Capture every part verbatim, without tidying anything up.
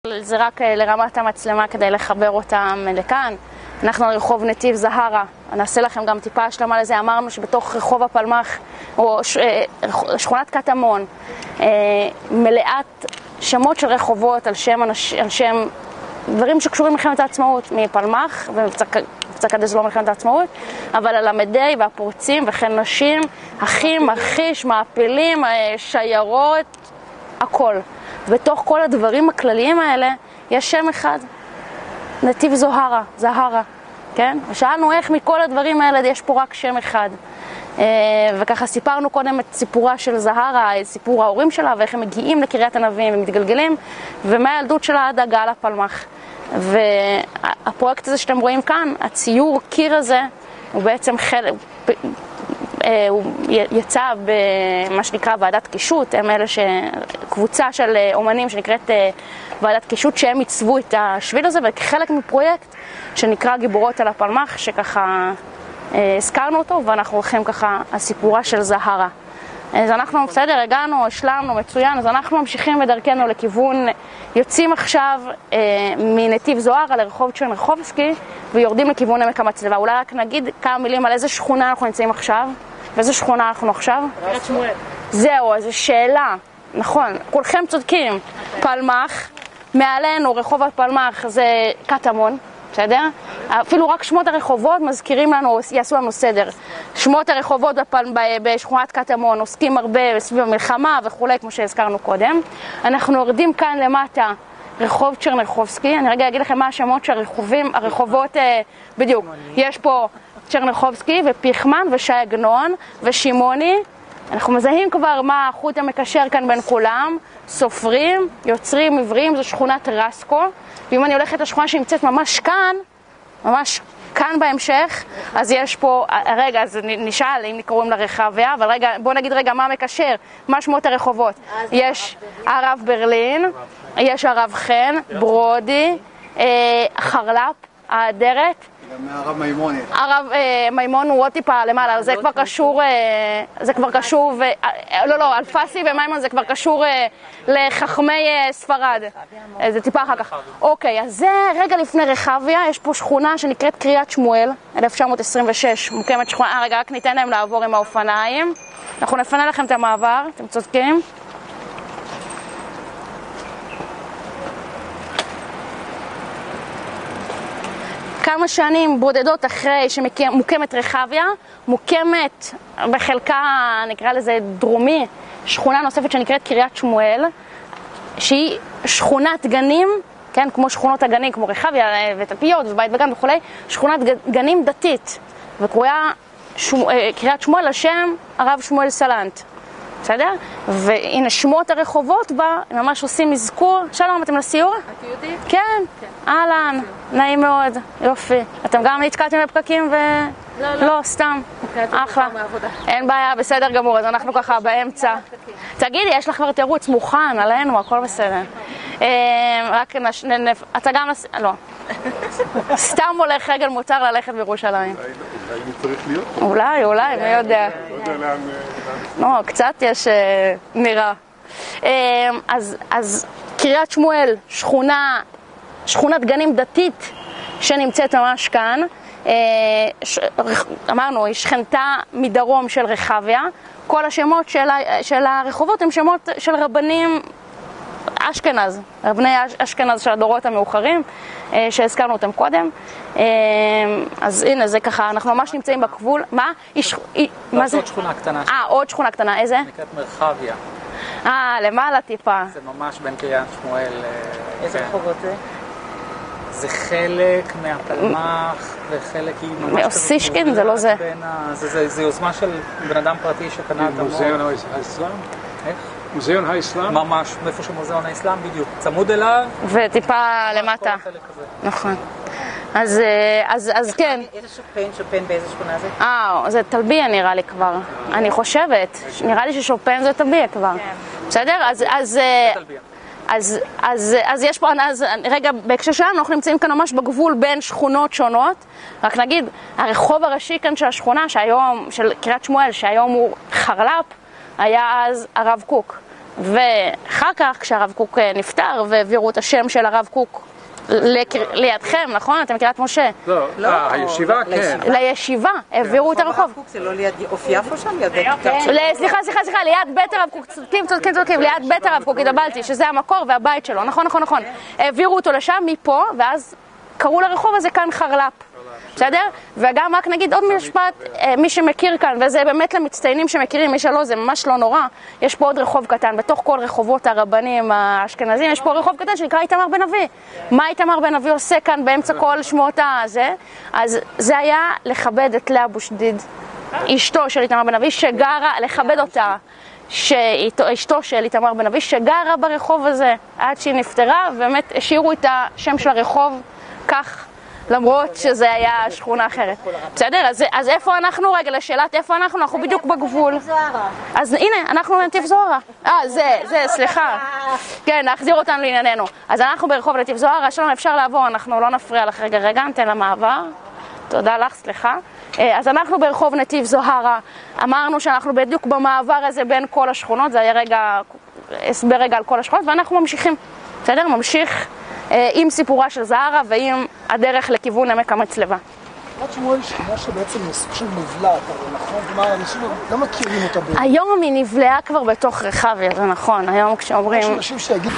זה רק לרמת המצלמה כדי לחבר אותם לכאן. אנחנו רחוב נתיב זהרה, נעשה לכם גם טיפה השלמה לזה. אמרנו שבתוך רחוב הפלמח או שכונת קטמון מלאת שמות של רחובות על שם, על שם דברים שקשורים למלחמת העצמאות, מפלמח ומבצע קדש לא מלחמת העצמאות, אבל על המדי והפורצים וכן נשים, אחים, מרחיש, מעפילים, שיירות, הכל. בתוך כל הדברים הכלליים האלה יש שם אחד, נתיב זוהרה, זהרה, כן? ושאלנו איך מכל הדברים האלה יש פה רק שם אחד. וככה סיפרנו קודם את סיפורה של זהרה, את סיפור ההורים שלה ואיך הם מגיעים לקריית ענבים ומתגלגלים, ומהילדות שלה עד הגעה לפלמח. והפרויקט הזה שאתם רואים כאן, הציור קיר הזה, הוא בעצם חלק, הוא יצא במה שנקרא ועדת קישוט, הם אלה שקבוצה של אומנים שנקראת ועדת קישוט, שהם עיצבו את השביל הזה, וכחלק מפרויקט שנקרא גיבורות על הפלמח, שככה הזכרנו אותו, ואנחנו הולכים ככה הסיפורה של זהרה. אז אנחנו בסדר, הגענו, השלמנו, מצוין, אז אנחנו ממשיכים בדרכנו לכיוון, יוצאים עכשיו אה, מנתיב זוהרה לרחוב צ'רניחובסקי, ויורדים לכיוון עמק המצלבה. אולי רק נגיד כמה מילים על איזה שכונה אנחנו נמצאים עכשיו, ואיזה שכונה אנחנו עכשיו? קריית שמואל. זהו, איזו שאלה, נכון, כולכם צודקים. Okay. פלמח, מעלינו רחוב הפלמח זה קטמון, בסדר? אפילו רק שמות הרחובות מזכירים לנו, יעשו לנו סדר. שמות הרחובות בפל... בשכונת קטמון עוסקים הרבה סביב המלחמה וכו', כמו שהזכרנו קודם. אנחנו יורדים כאן למטה, רחוב צ'רניחובסקי. אני רגע אגיד לכם מה השמות של הרחובים, הרחובות, בדיוק. יש פה צ'רניחובסקי ופיחמן ושי עגנון ושימוני. אנחנו מזהים כבר מה החוט המקשר כאן בין כולם. סופרים, יוצרים, עבריים, זו שכונת רסקו. ואם אני הולכת לשכונה שנמצאת ממש כאן, ממש כאן בהמשך, אז יש פה, רגע, אז נשאל אם קוראים לה רחביה, אבל רגע, בוא נגיד רגע מה מקשר, מה שמות הרחובות. יש הרב ברלין, יש הרב חן, ברודי, חרל"פ, האדרת. גם הרב מימון. הרב מימון הוא עוד טיפה למעלה, זה כבר קשור, זה כבר קשור, לא, לא, אלפסי ומימון זה כבר קשור לחכמי ספרד, זה טיפה אחר כך. אוקיי, אז זה רגע לפני רחביה, יש פה שכונה שנקראת קריית שמואל, אלף תשע מאות עשרים ושש, מוקמת שכונה, אה, רגע, רק ניתן להם לעבור עם האופניים, אנחנו נפנה לכם את המעבר, אתם צודקים. כמה שנים בודדות אחרי שמוקמת רחביה, מוקמת בחלקה, נקרא לזה דרומי, שכונה נוספת שנקראת קריית שמואל, שהיא שכונת גנים, כן, כמו שכונות הגנים, כמו רחביה ותלפיות ובית וגן וכו', שכונת גנים דתית, וקרויה שמו, קריית שמואל לשם הרב שמואל סלנט. בסדר? והנה שמות הרחובות בה, הם ממש עושים מזכור. שלום, אתם לסיור? את יהודית? כן. אהלן, נעים מאוד, יופי. אתם גם נתקעתם בפקקים ו... לא, לא. לא, סתם. אחלה. אין בעיה, בסדר גמור, אז אנחנו ככה באמצע. תגידי, יש לך כבר תירוץ מוכן עלינו, הכל בסדר. רק ננף... אתה גם... לא. סתם הולך רגל מותר ללכת בירושלים. אולי אני צריך להיות? אולי, אולי, מי יודע. לא יודע לאן... לא, קצת יש נראה. אז קריית שמואל, שכונה, שכונת גנים דתית שנמצאת ממש כאן. אמרנו, היא שכנתה מדרום של רחביה. כל השמות של הרחובות הם שמות של רבנים אשכנז, רבני אשכנז של הדורות המאוחרים, שהזכרנו אותם קודם. אז הנה, זה ככה, אנחנו ממש נמצאים בגבול. מה? מה זה? עוד שכונה קטנה. אה, עוד שכונה קטנה, איזה? נקראת מרחביה. אה, למעלה טיפה. זה ממש בין קריית שמואל. איזה רחובות זה? זה חלק מהפלמח, וחלק היא ממש... מאוסישקין, זה לא זה. זה יוזמה של בן אדם פרטי שקנה את מוזיאון האסלאם? איך? מוזיאון האסלאם? ממש, מאיפה שמוזיאון האסלאם, בדיוק. צמוד אליו. וטיפה למטה. נכון. אז, אז, אז כן. איזה שופן, שופן באיזה שכונה זה? אה, זה טלביה נראה לי כבר. אני חושבת. נראה לי ששופן זה טלביה כבר. בסדר? אז... אז אז, אז, אז יש פה, אז, רגע, בהקשר שלנו, אנחנו נמצאים כאן ממש בגבול בין שכונות שונות. רק נגיד, הרחוב הראשי כאן של השכונה, שהיום, של קריית שמואל, שהיום הוא חרל"פ, היה אז הרב קוק. ואחר כך, כשהרב קוק נפטר, והעבירו את השם של הרב קוק לידכם, נכון? אתם מכירת משה? לא, הישיבה כן. לישיבה, העבירו את הרחוב. הרב קוק זה לא ליד אוף יפו שם? ליד בית הקטר? סליחה, סליחה, סליחה, ליד בית הרב קוק, צודקים, צודקים, צודקים, ליד בית הרב קוק, התבלבלתי, שזה המקור והבית שלו, נכון, נכון, נכון. העבירו אותו לשם, מפה, ואז קראו לרחוב הזה כאן חרל"פ. בסדר? וגם רק נגיד עוד משפט, מי שמכיר כאן, וזה באמת למצטיינים שמכירים, מי שלא, זה ממש לא נורא, יש פה עוד רחוב קטן, בתוך כל רחובות הרבנים האשכנזים, יש פה רחוב קטן שנקרא איתמר בן אבי. מה איתמר בן אבי עושה כאן באמצע כל שמות הזה? אז זה היה לכבד את לאה בושדיד, אשתו של איתמר בן אבי, שגרה, לכבד אותה, שאשתו של איתמר בן אבי, שגרה ברחוב הזה, עד שהיא נפטרה, ובאמת השאירו את השם של הרחוב כך, למרות שזה היה שכונה אחרת. בסדר? אז, אז איפה אנחנו? רגע, לשאלת איפה אנחנו? אנחנו בדיוק בגבול. אז הנה, אנחנו בנתיב זוהרה. אה, זה, זה, סליחה. כן, להחזיר אותנו לענייננו. אז אנחנו ברחוב נתיב זוהרה, שלום, אפשר לעבור, אנחנו לא נפריע לך. רגע, רגע, ניתן למעבר. תודה לך, סליחה. אז אנחנו ברחוב נתיב זוהרה. אמרנו שאנחנו בדיוק במעבר הזה בין כל השכונות, זה היה רגע, הסבר רגע על כל השכונות, ואנחנו ממשיכים. בסדר? ממשיך. עם סיפורה של זהרה ועם הדרך לכיוון עמק המצלבה. יד שמואל היא שכונה שבעצם סוג של נבלעת, אבל נכון? כלומר, אנשים לא מכירים אותה ב... היום היא נבלעה כבר בתוך רחביה, זה נכון. היום כשאומרים... יש אנשים שיגיד...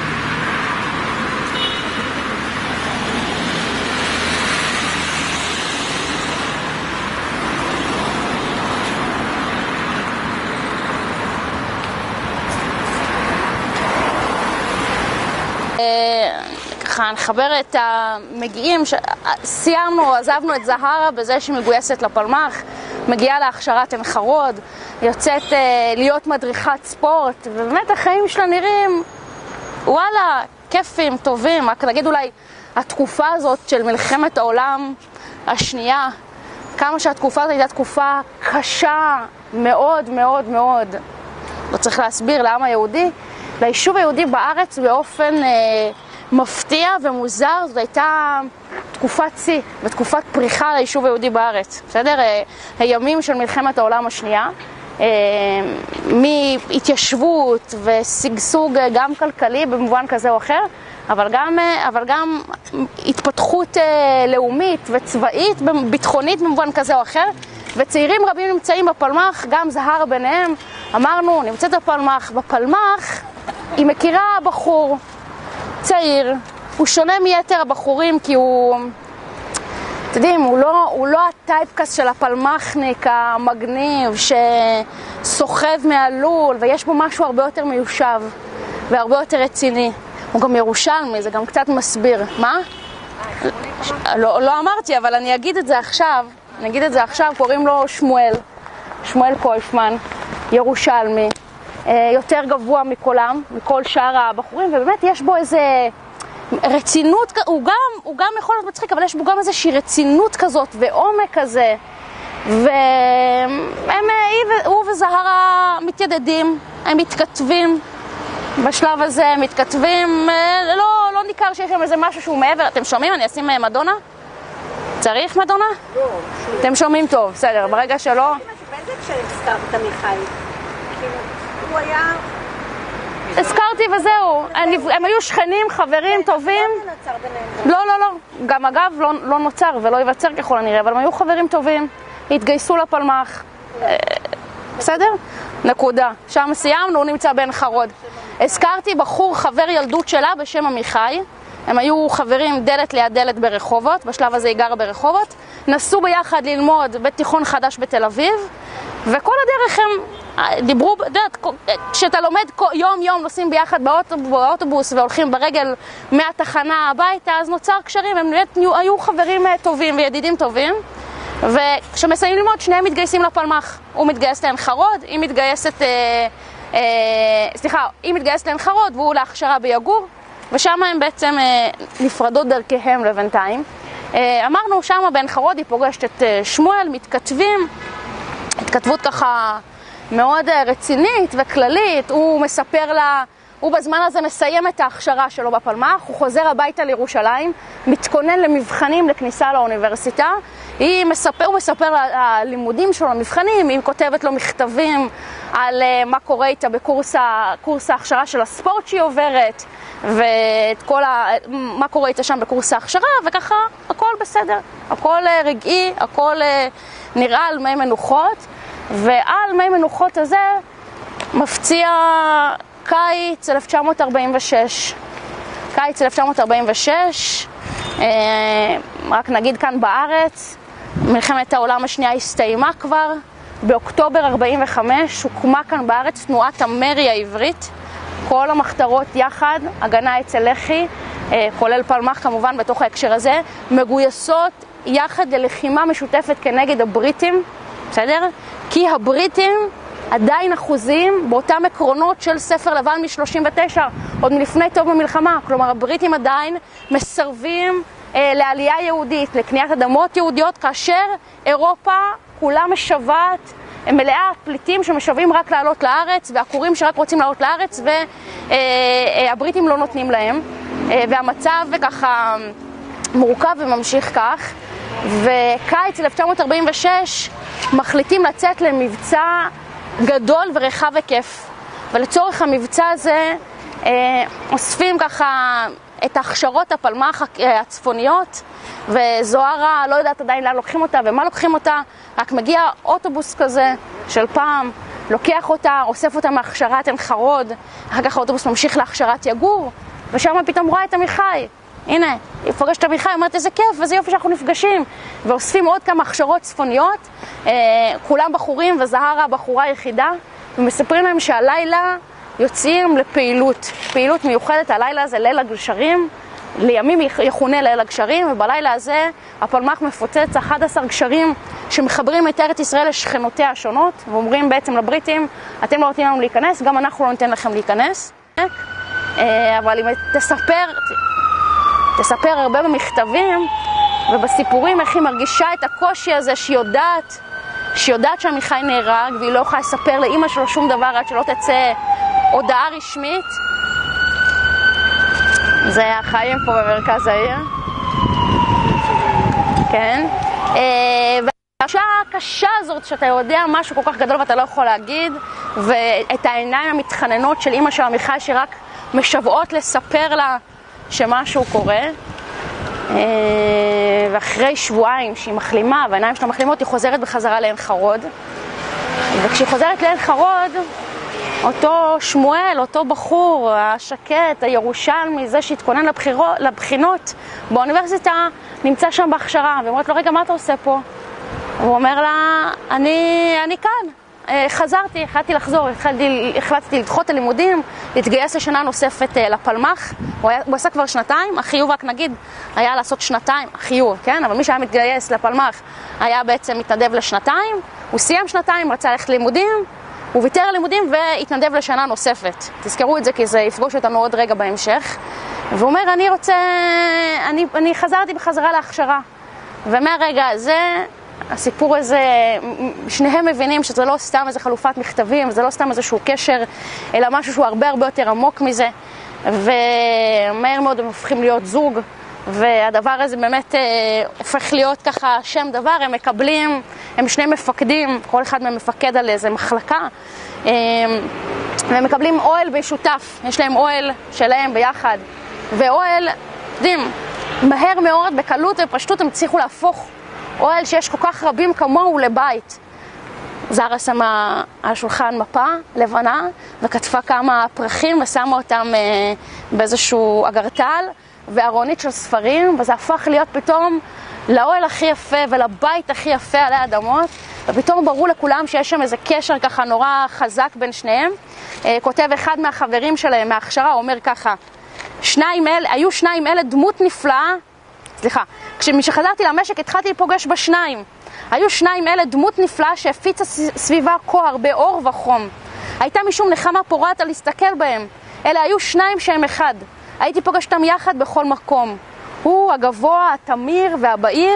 ככה נחבר את המגיעים, סיימנו, עזבנו את זהרה בזה שהיא מגויסת לפלמ"ח, מגיעה להכשרת עין חרוד, יוצאת להיות מדריכת ספורט, ובאמת החיים שלה נראים, וואלה, כיפים, טובים. רק נגיד אולי התקופה הזאת של מלחמת העולם השנייה, כמה שהתקופה הזאת הייתה תקופה קשה מאוד מאוד מאוד. לא צריך להסביר לעם היהודי, ליישוב היהודי בארץ באופן אה, מפתיע ומוזר. זאת הייתה תקופת צי ותקופת פריחה ליישוב היהודי בארץ. בסדר? אה, הימים של מלחמת העולם השנייה, אה, מהתיישבות וסגסוג גם כלכלי במובן כזה או אחר, אבל גם, אה, אבל גם התפתחות אה, לאומית וצבאית, ביטחונית במובן כזה או אחר. וצעירים רבים נמצאים בפלמ"ח, גם זהרה ביניהם. אמרנו, נמצאת בפלמ"ח. בפלמ"ח היא מכירה בחור צעיר, הוא שונה מיתר הבחורים כי הוא, אתם יודעים, הוא לא, הוא לא הטייפקאסט של הפלמ"חניק המגניב שסוחב מהלול, ויש בו משהו הרבה יותר מיושב והרבה יותר רציני. הוא גם ירושלמי, זה גם קצת מסביר. מה? לא, לא אמרתי, אבל אני אגיד את זה עכשיו. אני אגיד את זה עכשיו, קוראים לו שמואל, שמואל קויפמן, ירושלמי, יותר גבוה מכולם, מכל שאר הבחורים, ובאמת יש בו איזה רצינות, הוא גם, הוא גם יכול להיות מצחיק, אבל יש בו גם איזושהי רצינות כזאת ועומק כזה, והם, הוא וזהרה מתיידדים, הם מתכתבים בשלב הזה, הם מתכתבים, לא, לא ניכר שיש שם איזה משהו שהוא מעבר. אתם שומעים? אני אשים מדונה? צריך מדונה? לא, אתם שומעים טוב, בסדר, ברגע שלא... באיזה כשהזכרת מיכאל? הוא היה... הזכרתי וזהו, הם היו שכנים, חברים, טובים. לא, לא, לא, גם אגב לא נוצר ולא ייווצר ככל הנראה, אבל הם היו חברים טובים, התגייסו לפלמ"ח. בסדר? נקודה. שם סיימנו, הוא נמצא בעין חרוד. הזכרתי בחור חבר ילדות שלה בשם עמיחי. הם היו חברים דלת ליד דלת ברחובות, בשלב הזה היא גרה ברחובות, נסו ביחד ללמוד בתיכון חדש בתל אביב, וכל הדרך הם דיברו, יודעת, כשאתה לומד יום יום נוסעים ביחד באוטובוס והולכים ברגל מהתחנה הביתה, אז נוצר קשרים, הם היו חברים טובים וידידים טובים, וכשמסיימים ללמוד שניהם מתגייסים לפלמ"ח. הוא מתגייס לעין חרוד, היא מתגייסת, אה, אה, סליחה, היא מתגייסת לעין חרוד והוא להכשרה ביגור, ושם הם בעצם אה, נפרדות דרכיהם לבינתיים. אה, אמרנו, שם בעין חרוד היא פוגשת את אה, שמואל, מתכתבים, התכתבות ככה מאוד אה, רצינית וכללית, הוא מספר לה הוא בזמן הזה מסיים את ההכשרה שלו בפלמ"ח, הוא חוזר הביתה לירושלים, מתכונן למבחנים לכניסה לאוניברסיטה, היא מספר, הוא מספר על הלימודים שלו, המבחנים, היא כותבת לו מכתבים על מה קורה איתה בקורס קורס ההכשרה של הספורט שהיא עוברת, ואת כל ה... מה קורה איתה שם בקורס ההכשרה, וככה הכל בסדר, הכל רגעי, הכל נראה על מי מנוחות, ועל מי מנוחות הזה מפציע קיץ אלף תשע מאות ארבעים ושש. קיץ אלף תשע מאות ארבעים ושש, אה, רק נגיד כאן בארץ, מלחמת העולם השנייה הסתיימה כבר, באוקטובר ארבעים וחמש הוקמה כאן בארץ תנועת המרי העברית, כל המחתרות יחד, הגנה אצל לח"י, אה, כולל פלמ"ח כמובן בתוך ההקשר הזה, מגויסות יחד ללחימה משותפת כנגד הבריטים, בסדר? כי הבריטים עדיין אחוזים באותם עקרונות של ספר לבן מ-שלושים ותשע, עוד מלפני טוב במלחמה. כלומר, הבריטים עדיין מסרבים אה, לעלייה יהודית, לקניית אדמות יהודיות, כאשר אירופה כולה משוועת, מלאה פליטים שמשוועים רק לעלות לארץ, והקורים שרק רוצים לעלות לארץ, והבריטים אה, אה, לא נותנים להם. אה, והמצב ככה מורכב וממשיך כך. וקיץ אלף תשע מאות ארבעים ושש מחליטים לצאת למבצע גדול ורחב היקף, ולצורך המבצע הזה אה, אוספים ככה את ההכשרות הפלמ"ח הצפוניות, וזוהרה לא יודעת עדיין לאן לוקחים אותה ומה לוקחים אותה, רק מגיע אוטובוס כזה של פעם, לוקח אותה, אוסף אותה מהכשרת עין חרוד, אחר כך האוטובוס ממשיך להכשרת יגור, ושם פתאום רואה את עמיחי. הנה, היא פוגשת עמיחי, אומרת איזה כיף, ואיזה יופי שאנחנו נפגשים. ואוספים עוד כמה הכשרות צפוניות, אה, כולם בחורים וזהרה בחורה יחידה, ומספרים להם שהלילה יוצאים לפעילות, פעילות מיוחדת. הלילה זה ליל הגשרים, לימים יכונה ליל הגשרים, ובלילה הזה הפלמ"ח מפוצץ אחד עשר גשרים שמחברים את ארץ ישראל לשכנותיה השונות, ואומרים בעצם לבריטים, אתם לא נותנים לנו להיכנס, גם אנחנו לא ניתן לכם להיכנס. אה, אבל אם תספר... תספר הרבה במכתבים ובסיפורים איך היא מרגישה את הקושי הזה שהיא יודעת, שהיא יודעת שעמיחי נהרג, והיא לא יכולה לספר לאמא שלו שום דבר עד שלא תצא הודעה רשמית. זה החיים פה במרכז העיר. כן. והשעה הקשה הזאת שאתה יודע משהו כל כך גדול ואתה לא יכול להגיד, ואת העיניים המתחננות של אמא של עמיחי שרק משוועות לספר לה שמשהו קורה, ואחרי שבועיים שהיא מחלימה והעיניים שלה מחלימות, היא חוזרת בחזרה לעין חרוד, וכשהיא חוזרת לעין חרוד, אותו שמואל, אותו בחור השקט, הירושלמי, זה שהתכונן לבחירות, לבחינות באוניברסיטה, נמצא שם בהכשרה, ואומרת לו, רגע, מה אתה עושה פה? הוא אומר לה, אני, אני כאן. חזרתי, החלטתי לחזור, החלטתי, החלטתי לדחות את הלימודים, להתגייס לשנה נוספת לפלמ"ח. הוא, היה, הוא עשה כבר שנתיים, החיוב רק נגיד היה לעשות שנתיים, החיוב, כן? אבל מי שהיה מתגייס לפלמ"ח היה בעצם מתנדב לשנתיים, הוא סיים שנתיים, רצה ללכת לימודים, הוא ויתר על לימודים והתנדב לשנה נוספת. תזכרו את זה כי זה יפגוש אותנו עוד רגע בהמשך. והוא אומר, אני רוצה, אני, אני חזרתי בחזרה להכשרה. ומהרגע הזה, הסיפור הזה, שניהם מבינים שזה לא סתם איזה חלופת מכתבים, זה לא סתם איזשהו קשר, אלא משהו שהוא הרבה הרבה יותר עמוק מזה. ומהר מאוד הם הופכים להיות זוג, והדבר הזה באמת אה, הופך להיות ככה שם דבר. הם מקבלים, הם שני מפקדים, כל אחד מהם מפקד על איזה מחלקה, אה, והם מקבלים אוהל בשותף, יש להם אוהל שלהם ביחד, ואוהל, יודעים, מהר מאוד, בקלות ופשטות, הם צריכו להפוך אוהל שיש כל כך רבים כמוהו לבית. זרה שמה על שולחן מפה לבנה וכתפה כמה פרחים ושמה אותם אה, באיזשהו אגרטל וארונית של ספרים, וזה הפך להיות פתאום לאוהל הכי יפה ולבית הכי יפה עלי האדמות, ופתאום ברור לכולם שיש שם איזה קשר ככה נורא חזק בין שניהם. אה, כותב אחד מהחברים שלהם מההכשרה, אומר ככה, שניים אלה, היו שניים אלה דמות נפלאה, סליחה, כשחזרתי למשק התחלתי לפוגש בשניים. היו שניים אלה דמות נפלאה שהפיצה סביבה כה הרבה אור וחום. הייתה משום נחמה פורעת על להסתכל בהם. אלה היו שניים שהם אחד. הייתי פוגש אותם יחד בכל מקום. הוא הגבוה, התמיר והבהיר,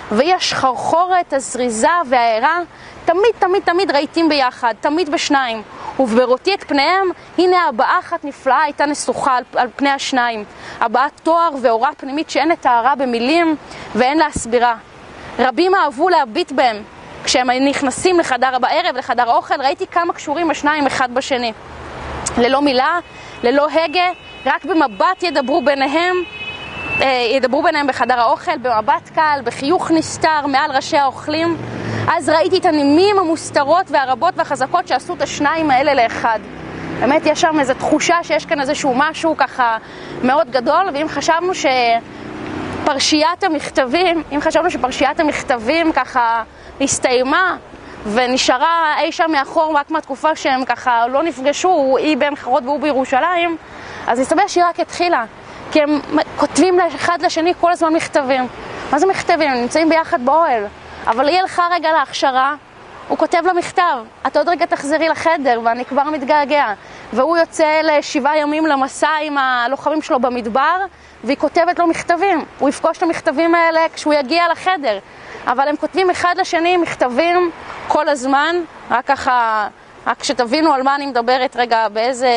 והיא השחרחורת, הזריזה והערה, תמיד תמיד תמיד רהיטים ביחד, תמיד בשניים. ובראותי את פניהם, הנה הבעה אחת נפלאה הייתה נסוכה על, על פני השניים. הבעת תואר ואורה פנימית שאין לתארה במילים ואין להסבירה. רבים אהבו להביט בהם. כשהם נכנסים לחדר בערב, לחדר האוכל, ראיתי כמה קשורים השניים אחד בשני. ללא מילה, ללא הגה, רק במבט ידברו ביניהם, ידברו ביניהם בחדר האוכל, במבט קל, בחיוך נסתר מעל ראשי האוכלים. אז ראיתי את הנימים המוסתרות והרבות והחזקות שעשו את השניים האלה לאחד. באמת יש שם איזו תחושה שיש כאן איזשהו משהו ככה מאוד גדול, ואם חשבנו שפרשיית המכתבים, אם חשבנו שפרשיית המכתבים ככה הסתיימה, ונשארה אי שם מאחור רק מהתקופה שהם ככה לא נפגשו, היא בין חרות והוא בירושלים, אז הסתבר שהיא רק התחילה, כי הם כותבים אחד לשני כל הזמן מכתבים. מה זה מכתבים? הם נמצאים ביחד באוהל, אבל היא הלכה רגע להכשרה, הוא כותב לה מכתב, את עוד רגע תחזרי לחדר ואני כבר מתגעגע, והוא יוצא לשבעה ימים למסע עם הלוחמים שלו במדבר, והיא כותבת לו מכתבים, הוא יפגוש את המכתבים האלה כשהוא יגיע לחדר, אבל הם כותבים אחד לשני מכתבים כל הזמן, רק ככה, רק שתבינו על מה אני מדברת רגע, באיזה...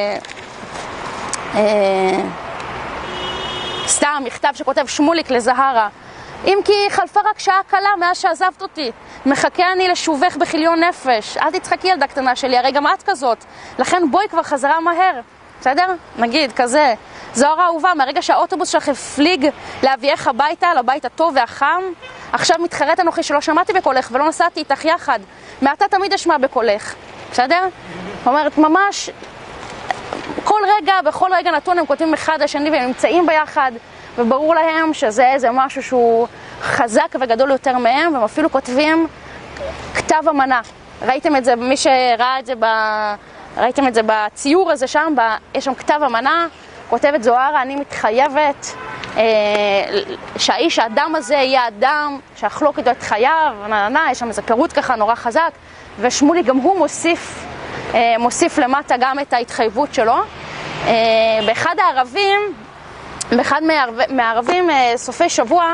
אה, סתם, מכתב שכותב שמוליק לזהרה. אם כי חלפה רק שעה קלה מאז שעזבת אותי, מחכה אני לשובך בחיליון נפש, אל תצחקי ילדה קטנה שלי, הרי גם את כזאת, לכן בואי כבר חזרה מהר, בסדר? נגיד, כזה. זוהרה אהובה, מהרגע שהאוטובוס שלך הפליג להביאך הביתה, לבית הטוב והחם, עכשיו מתחרט אנוכי שלא שמעתי בקולך ולא נסעתי איתך יחד, מעתה תמיד אשמע בקולך, בסדר? אומרת, ממש, כל רגע, בכל רגע נתון הם כותבים אחד לשני והם נמצאים ביחד, וברור להם שזה איזה משהו שהוא חזק וגדול יותר מהם, והם אפילו כותבים כתב אמנה. ראיתם את זה, מי שראה את זה, ב... ראיתם את זה בציור הזה שם, ב... יש שם כתב אמנה, כותבת זוהרה, אני מתחייבת אה, שהאיש האדם הזה יהיה אדם, שאחלוק איתו את חייו, נענה, יש שם איזה פירוט ככה נורא חזק, ושמולי גם הוא מוסיף, אה, מוסיף למטה גם את ההתחייבות שלו. אה, באחד הערבים, באחד מהערבים סופי שבוע,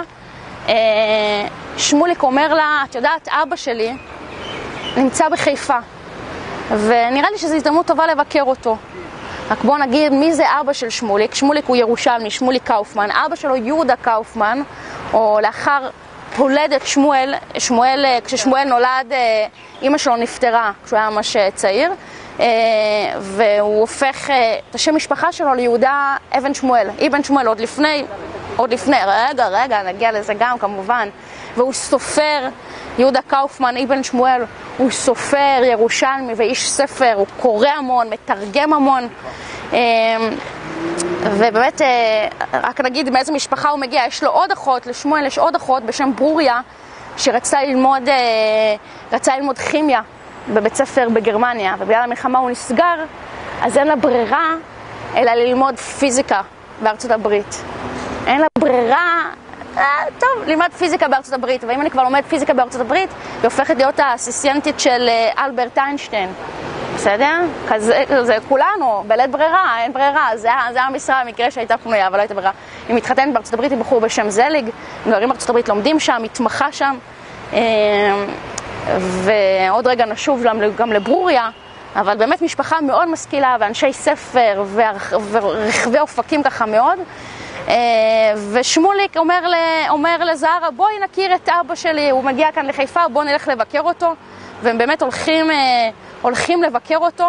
שמוליק אומר לה, את יודעת, אבא שלי נמצא בחיפה, ונראה לי שזו הזדמנות טובה לבקר אותו. רק בוא נגיד, מי זה אבא של שמוליק? שמוליק הוא ירושלמי, שמוליק קאופמן. אבא שלו יהודה קאופמן, או לאחר הולדת שמואל, שמואל, כששמואל נולד, אמא שלו נפטרה כשהוא היה ממש צעיר, והוא הופך את השם משפחה שלו ליהודה אבן שמואל, אבן שמואל, עוד לפני, עוד לפני, רגע, רגע, נגיע לזה גם כמובן. והוא סופר, יהודה קאופמן, אבן שמואל, הוא סופר ירושלמי ואיש ספר, הוא קורא המון, מתרגם המון, ובאמת, רק נגיד מאיזה משפחה הוא מגיע, יש לו עוד אחות, לשמואל יש עוד אחות בשם ברוריה, שרצה ללמוד, רצה ללמוד כימיה בבית ספר בגרמניה, ובגלל המלחמה הוא נסגר, אז אין לה ברירה אלא ללמוד פיזיקה בארצות הברית. אין לה ברירה, אה, טוב, ללמוד פיזיקה בארצות הברית, ואם אני כבר לומד פיזיקה בארצות הברית, היא הופכת להיות האסיסטנטית של אלברט איינשטיין. בסדר? כזה, זה כולנו, בלית ברירה, אין ברירה, זה, זה המשרה, המקרה שהייתה פנויה, אבל לא הייתה ברירה. היא מתחתנת בארצות הברית עם בחור בשם זליג, גרים בארצות הברית, לומדים שם, מתמחה שם, ועוד רגע נשוב גם לברוריה, אבל באמת משפחה מאוד משכילה, ואנשי ספר, ורכבי אופקים ככה מאוד, ושמוליק אומר, אומר לזהרה, בואי נכיר את אבא שלי, הוא מגיע כאן לחיפה, בוא נלך לבקר אותו, והם באמת הולכים, הולכים לבקר אותו,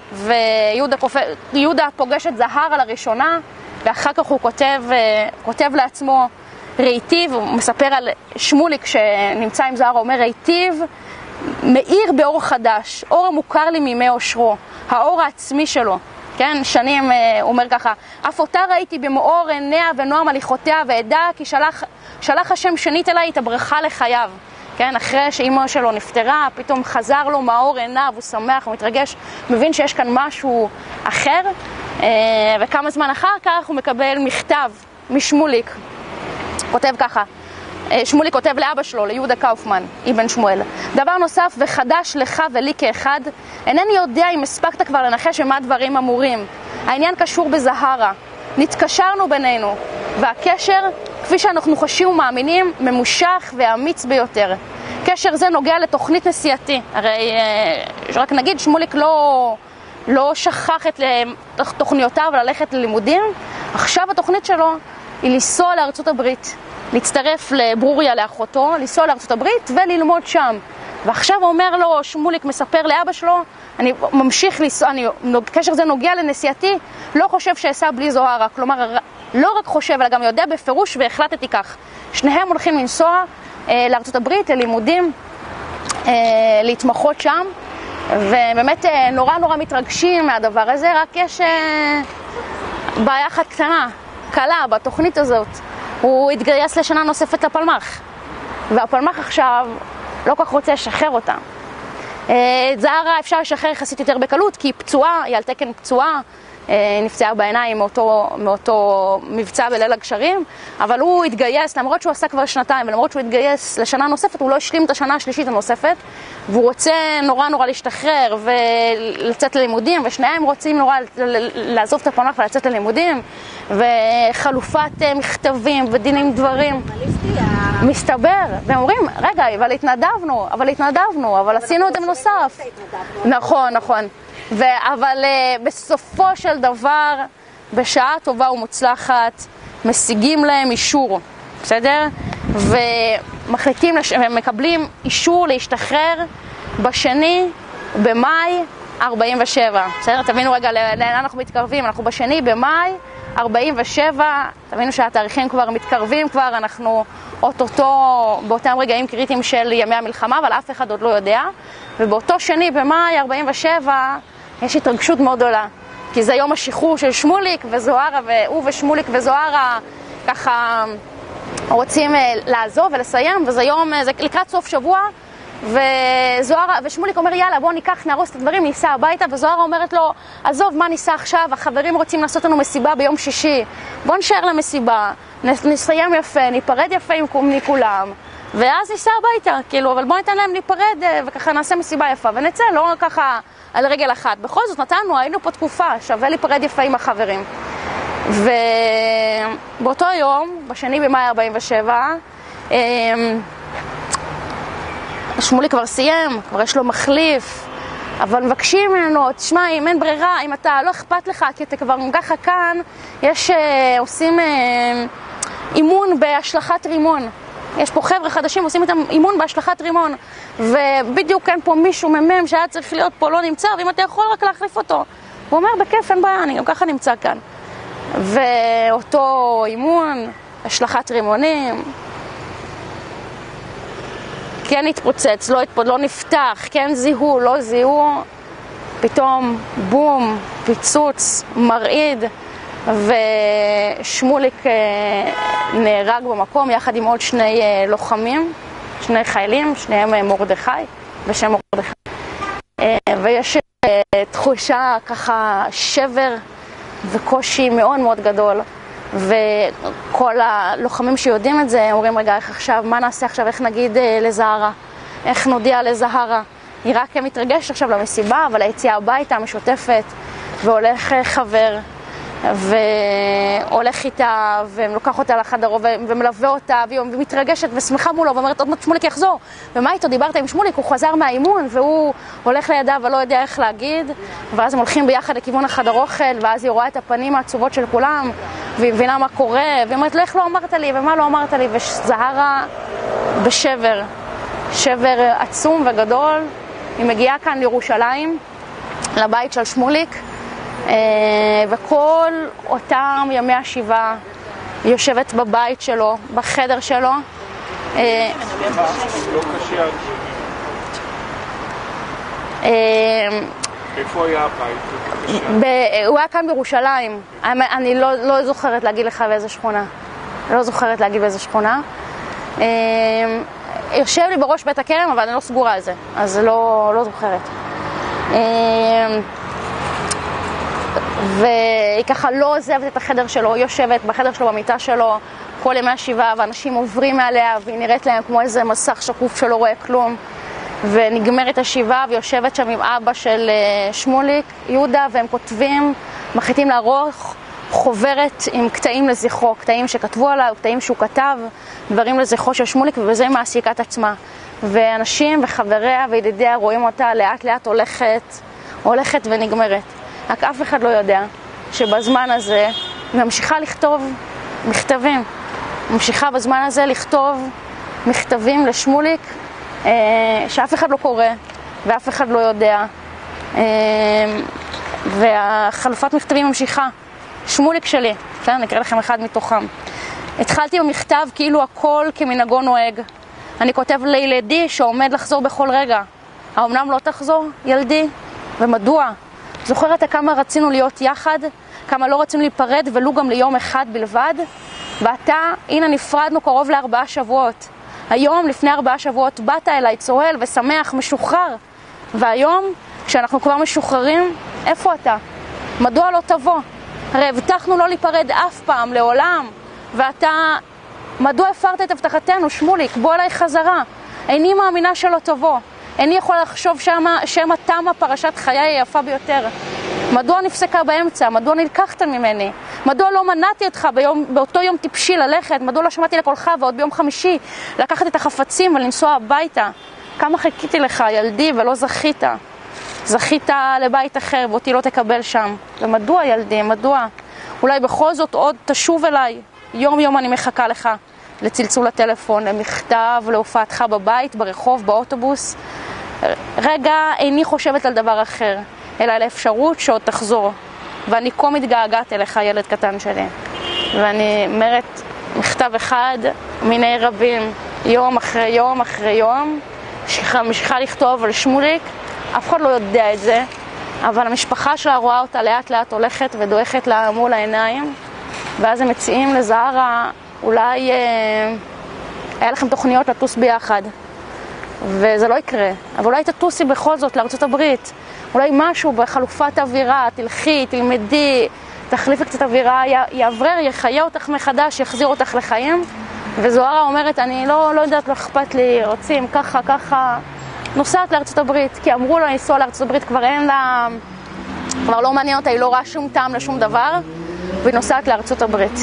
ויהודה פוגש את זהרה לראשונה, ואחר כך הוא כותב, כותב לעצמו רהיטיב, הוא מספר על שמוליק שנמצא עם זהרה, אומר רהיטיב, מאיר באור חדש, אור המוכר לי מימי אושרו, האור העצמי שלו, כן, שנים, הוא אומר ככה, אף אותה ראיתי במאור עיניה ונועם הליכותיה, ועדה כי שלח, שלח השם שנית אליי את הברכה לחייו, כן, אחרי שאימא שלו נפטרה, פתאום חזר לו מאור עיניו, הוא שמח, הוא מתרגש, מבין שיש כאן משהו אחר, וכמה זמן אחר כך הוא מקבל מכתב משמוליק, כותב ככה, שמוליק כותב לאבא שלו, ליהודה קאופמן, אבן שמואל. דבר נוסף וחדש לך ולי כאחד, אינני יודע אם הספקת כבר לנחש ומה דברים אמורים. העניין קשור בזהרה. נתקשרנו בינינו. והקשר, כפי שאנחנו חשים ומאמינים, ממושך ואמיץ ביותר. קשר זה נוגע לתוכנית נסיעתי. הרי רק נגיד, שמוליק לא, לא שכח את תוכניותיו ללכת ללימודים. עכשיו התוכנית שלו היא לנסוע לארצות הברית, להצטרף לברוריה לאחותו, לנסוע לארצות הברית וללמוד שם. ועכשיו הוא אומר לו, שמוליק מספר לאבא שלו, אני ממשיך לנסוע, אני, קשר זה נוגע לנסיעתי, לא חושב שאסע בלי זוהרה. כלומר, לא רק חושב, אלא גם יודע בפירוש והחלטתי כך. שניהם הולכים לנסוע אה, לארצות הברית, ללימודים, אה, להתמחות שם, ובאמת אה, נורא נורא מתרגשים מהדבר הזה, רק יש אה, בעיה אחת קטנה, קלה בתוכנית הזאת. הוא התגייס לשנה נוספת לפלמ"ח, והפלמ"ח עכשיו לא כך רוצה לשחרר אותה. את זהרה אפשר לשחרר יחסית יותר בקלות, כי היא פצועה, היא על תקן פצועה, נפצעה בעיניים מאותו, מאותו מבצע בליל הגשרים, אבל הוא התגייס, למרות שהוא עשה כבר שנתיים, ולמרות שהוא התגייס לשנה נוספת, הוא לא השלים את השנה השלישית הנוספת, והוא רוצה נורא נורא להשתחרר ולצאת ללימודים, ושניהם רוצים נורא לעזוב את הפלמ"ח ולצאת ללימודים, וחלופת מכתבים ודינים דברים. מסתבר, והם אומרים, רגע, אבל התנדבנו, אבל התנדבנו, אבל עשינו את זה בנוסף. נכון, נכון. אבל בסופו של דבר, בשעה טובה ומוצלחת, משיגים להם אישור, בסדר? ומחליטים, ומקבלים אישור להשתחרר בשני במאי ארבעים ושבע. בסדר? תבינו רגע לאן אנחנו מתקרבים, אנחנו בשני במאי ארבעים ושבע, תבינו שהתאריכים כבר מתקרבים, כבר אנחנו אוטוטו באותם רגעים קריטיים של ימי המלחמה, אבל אף אחד עוד לא יודע. ובאותו שני במאי ארבעים ושבע יש התרגשות מאוד גדולה, כי זה יום השחרור של שמוליק וזוהרה, והוא ושמוליק וזוהרה ככה רוצים לעזוב ולסיים, וזה יום, זה לקראת סוף שבוע, וזוהרה, ושמוליק אומר, יאללה, בוא ניקח, נהרוס את הדברים, ניסע הביתה, וזוהרה אומרת לו, עזוב, מה ניסע עכשיו? החברים רוצים לעשות לנו מסיבה ביום שישי, בוא נשאר למסיבה, נסיים יפה, ניפרד יפה עם כולם, ואז ניסע הביתה, כאילו, אבל בוא ניתן להם להיפרד, וככה נעשה מסיבה יפה, ונצא, לא ככה על רגל אחת. בכל זאת נתנו, היינו פה תקופה, שווה להיפרד יפה עם החברים. ובאותו יום, בשני במאי ארבעים ושבע, שמולי כבר סיים, כבר יש לו מחליף, אבל מבקשים ממנו, תשמע, אם אין ברירה, אם אתה לא אכפת לך, כי אתה כבר ככה כאן, יש, עושים אימון בהשלכת רימון. יש פה חבר'ה חדשים, עושים איתם אימון בהשלכת רימון, ובדיוק אין פה מישהו ממם שהיה צריך להיות פה, לא נמצא, ואם אתה יכול רק להחליף אותו. הוא אומר, בכיף, אין בעיה, אני גם ככה נמצא כאן. ואותו אימון, השלכת רימונים, כן התפוצץ, לא, התפוצץ, לא נפתח, כן זיהו, לא זיהו, פתאום בום, פיצוץ, מרעיד, ושמוליק נהרג במקום יחד עם עוד שני לוחמים, שני חיילים, שניהם מרדכי, בשם מרדכי. ויש תחושה ככה שבר וקושי מאוד מאוד גדול, וכל הלוחמים שיודעים את זה אומרים, רגע, איך עכשיו, מה נעשה עכשיו, איך נגיד לזהרה, איך נודיע לזהרה. היא רק מתרגשת עכשיו למסיבה, אבל היציאה הביתה המשותפת, והולך חבר, והולך איתה, ולוקח אותה לחדר, ומלווה אותה, והיא מתרגשת ושמחה מולו, ואומרת, עוד מעט שמוליק יחזור. ומה איתו? דיברת עם שמוליק, הוא חזר מהאימון, והוא הולך לידה ולא יודע איך להגיד, ואז הם הולכים ביחד לכיוון החדר אוכל, ואז היא רואה את הפנים העצובות של כולם, והיא מבינה מה קורה, והיא אומרת, לא, איך לא אמרת לי, ומה לא אמרת לי, וזהרה בשבר, שבר עצום וגדול. היא מגיעה כאן לירושלים, לבית של שמוליק, וכל אותם ימי השבעה היא יושבת בבית שלו, בחדר שלו. איפה היה הבית? הוא היה כאן בירושלים. אני לא זוכרת להגיד לך באיזה שכונה. לא זוכרת להגיד באיזה שכונה. יושב לי בראש בית הכרם, אבל אני לא סגורה על זה, אז לא זוכרת. והיא ככה לא עוזבת את החדר שלו, היא יושבת בחדר שלו, במיטה שלו, כל ימי השבעה, ואנשים עוברים מעליה, והיא נראית להם כמו איזה מסך שקוף שלא רואה כלום. ונגמרת השבעה, ויושבת שם עם אבא של שמוליק, יהודה, והם כותבים, מחליטים לערוך חוברת עם קטעים לזכרו, קטעים שכתבו עליו, קטעים שהוא כתב, דברים לזכרו של שמוליק, ובזה היא מעסיקה את עצמה. ואנשים וחבריה וידידיה רואים אותה לאט לאט הולכת, הולכת ונגמרת. רק אף אחד לא יודע שבזמן הזה היא ממשיכה לכתוב מכתבים. ממשיכה בזמן הזה לכתוב מכתבים לשמוליק, שאף אחד לא קורא ואף אחד לא יודע. והחלופת מכתבים ממשיכה. שמוליק שלי, בסדר? נקרא לכם אחד מתוכם. התחלתי במכתב כאילו הכל כמנהגו נוהג. אני כותב לילדי שעומד לחזור בכל רגע. האומנם לא תחזור, ילדי? ומדוע? זוכרת כמה רצינו להיות יחד? כמה לא רצינו להיפרד ולו גם ליום אחד בלבד? ואתה, הנה נפרדנו קרוב לארבעה שבועות. היום, לפני ארבעה שבועות, באת אליי צוהל ושמח, משוחרר. והיום, כשאנחנו כבר משוחררים, איפה אתה? מדוע לא תבוא? הרי הבטחנו לא להיפרד אף פעם, לעולם. ואתה, מדוע הפרת את הבטחתנו, שמוליק? בוא אליי חזרה. איני מאמינה שלא תבוא. איני יכולה לחשוב שמה, שמה תמה פרשת חיי היפה ביותר. מדוע נפסקה באמצע? מדוע נלקחת ממני? מדוע לא מנעתי אותך ביום, באותו יום טיפשי ללכת? מדוע לא שמעתי לקולך ועוד ביום חמישי לקחת את החפצים ולנסוע הביתה? כמה חיכיתי לך, ילדי, ולא זכית. זכית לבית אחר ואותי לא תקבל שם. ומדוע, ילדי? מדוע? אולי בכל זאת עוד תשוב אליי. יום יום אני מחכה לך לצלצול הטלפון, למכתב, להופעתך בבית, ברחוב, באוטובוס. רגע, איני חושבת על דבר אחר, אלא על האפשרות שעוד תחזור. ואני כה מתגעגעת אליך, ילד קטן שלי. ואני אומרת, מכתב אחד מיני רבים, יום אחרי יום אחרי יום, ממשיכה לכתוב על שמוליק. אף אחד לא יודע את זה, אבל המשפחה שלה רואה אותה לאט לאט הולכת ודועכת לה מול העיניים. ואז הם מציעים לזהרה, אולי אה, היה לכם תוכניות לטוס ביחד. וזה לא יקרה, אבל אולי תטוסי בכל זאת לארצות הברית. אולי משהו בחלופת אווירה, תלכי, תלמדי, תחליפי קצת אווירה, יעברר, יחיה אותך מחדש, יחזיר אותך לחיים. וזוהרה אומרת, אני לא, לא יודעת, לא אכפת לי, רוצים ככה, ככה, נוסעת לארצות הברית, כי אמרו לה לנסוע לארצות הברית, כבר אין לה, כבר לא מעניין אותה, היא לא רואה שום טעם לשום דבר, והיא נוסעת לארצות הברית.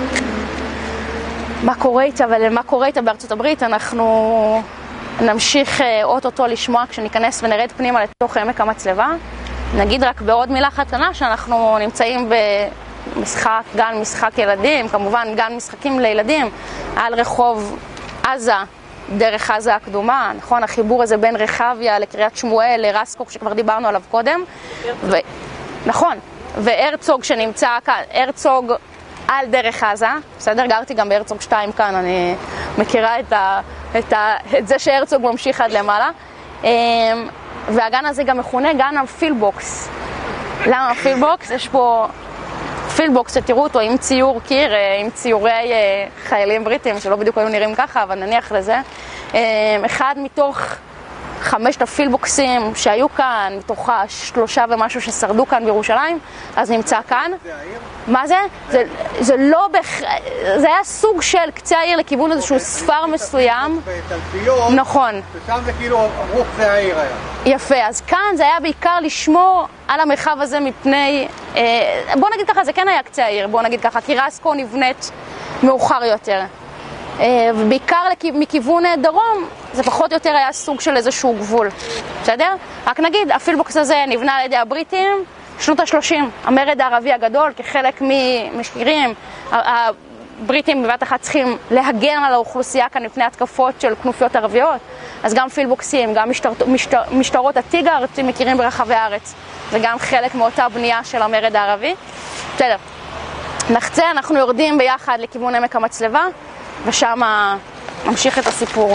מה קורה איתה, ומה קורה איתה בארצות הברית? אנחנו נמשיך אוטוטו לשמוע כשניכנס ונרד פנימה לתוך עמק המצלבה. נגיד רק בעוד מילה אחת קטנה שאנחנו נמצאים במשחק, גן משחק ילדים, כמובן גן משחקים לילדים, על רחוב עזה, דרך עזה הקדומה, נכון? החיבור הזה בין רחביה לקריית שמואל, לרסקוק שכבר דיברנו עליו קודם. ו... נכון, והרצוג שנמצא כאן, הרצוג על דרך עזה, בסדר? גרתי גם בהרצוג שתיים כאן, אני מכירה את, ה... את, ה... את זה שהרצוג ממשיך עד למעלה. והגן הזה גם מכונה גן הפילבוקס. למה הפילבוקס? יש פה פילבוקס שתראו אותו עם ציור קיר, עם ציורי חיילים בריטים שלא בדיוק היו נראים ככה, אבל נניח לזה. אחד מתוך חמשת הפילבוקסים שהיו כאן, מתוך השלושה ומשהו ששרדו כאן בירושלים, אז נמצא כאן. זה העיר? מה זה? זה, זה לא בח... זה היה סוג של קצה העיר לכיוון איזשהו ספר מסוים. בתלפיות. נכון. ושם זה כאילו אמרו זה העיר היה. יפה, אז כאן זה היה בעיקר לשמור על המרחב הזה מפני... אה, בוא נגיד ככה, זה כן היה קצה העיר, בוא נגיד ככה, כי רסקו נבנית מאוחר יותר. אה, ובעיקר לכ... מכיוון דרום, זה פחות או יותר היה סוג של איזשהו גבול. בסדר? רק נגיד, הפילבוקס הזה נבנה על ידי הבריטים, שנות ה-שלושים, המרד הערבי הגדול, כחלק ממשקירים, הבריטים בבת אחת צריכים להגן על האוכלוסייה כאן לפני התקפות של כנופיות ערביות, אז גם פילבוקסים, גם משטר, משטר, משטרות הטיגר, אתם מכירים ברחבי הארץ, זה גם חלק מאותה בנייה של המרד הערבי. בסדר, נחצה, אנחנו יורדים ביחד לכיוון עמק המצלבה, ושם נמשיך את הסיפור.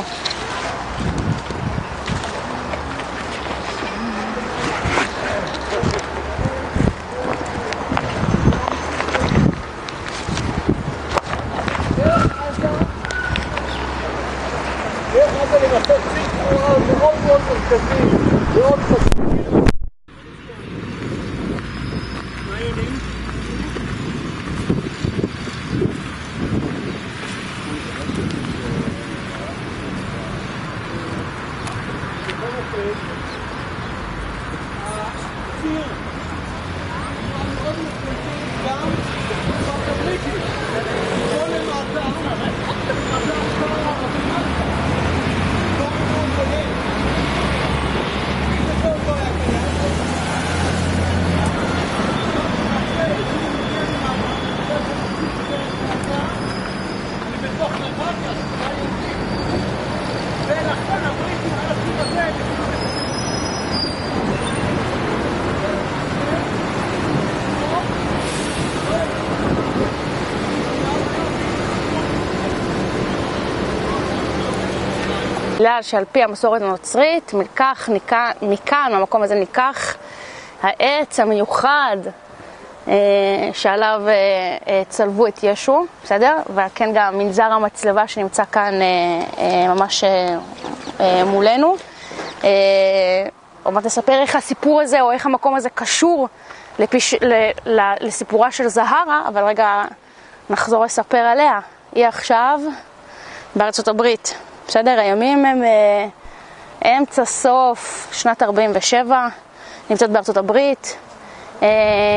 מאוד מאוד מרכזי, מאוד חשוב. מה העניינים? בכל אופן, הציר הוא מאוד מרכזי גם בגלל שעל פי המסורת הנוצרית, מכך, מכאן, מכאן, מהמקום הזה ניקח העץ המיוחד אה, שעליו אה, אה, צלבו את ישו, בסדר? וכן גם מנזר המצלבה שנמצא כאן אה, אה, ממש אה, אה, מולנו. אה, עוד מעט נספר איך הסיפור הזה או איך המקום הזה קשור לפיש, ל, ל, לסיפורה של זהרה, אבל רגע נחזור לספר עליה. היא עכשיו בארצות הברית, בסדר? הימים הם אה, אמצע סוף שנת ארבעים ושבע, נמצאת בארצות הברית, אה,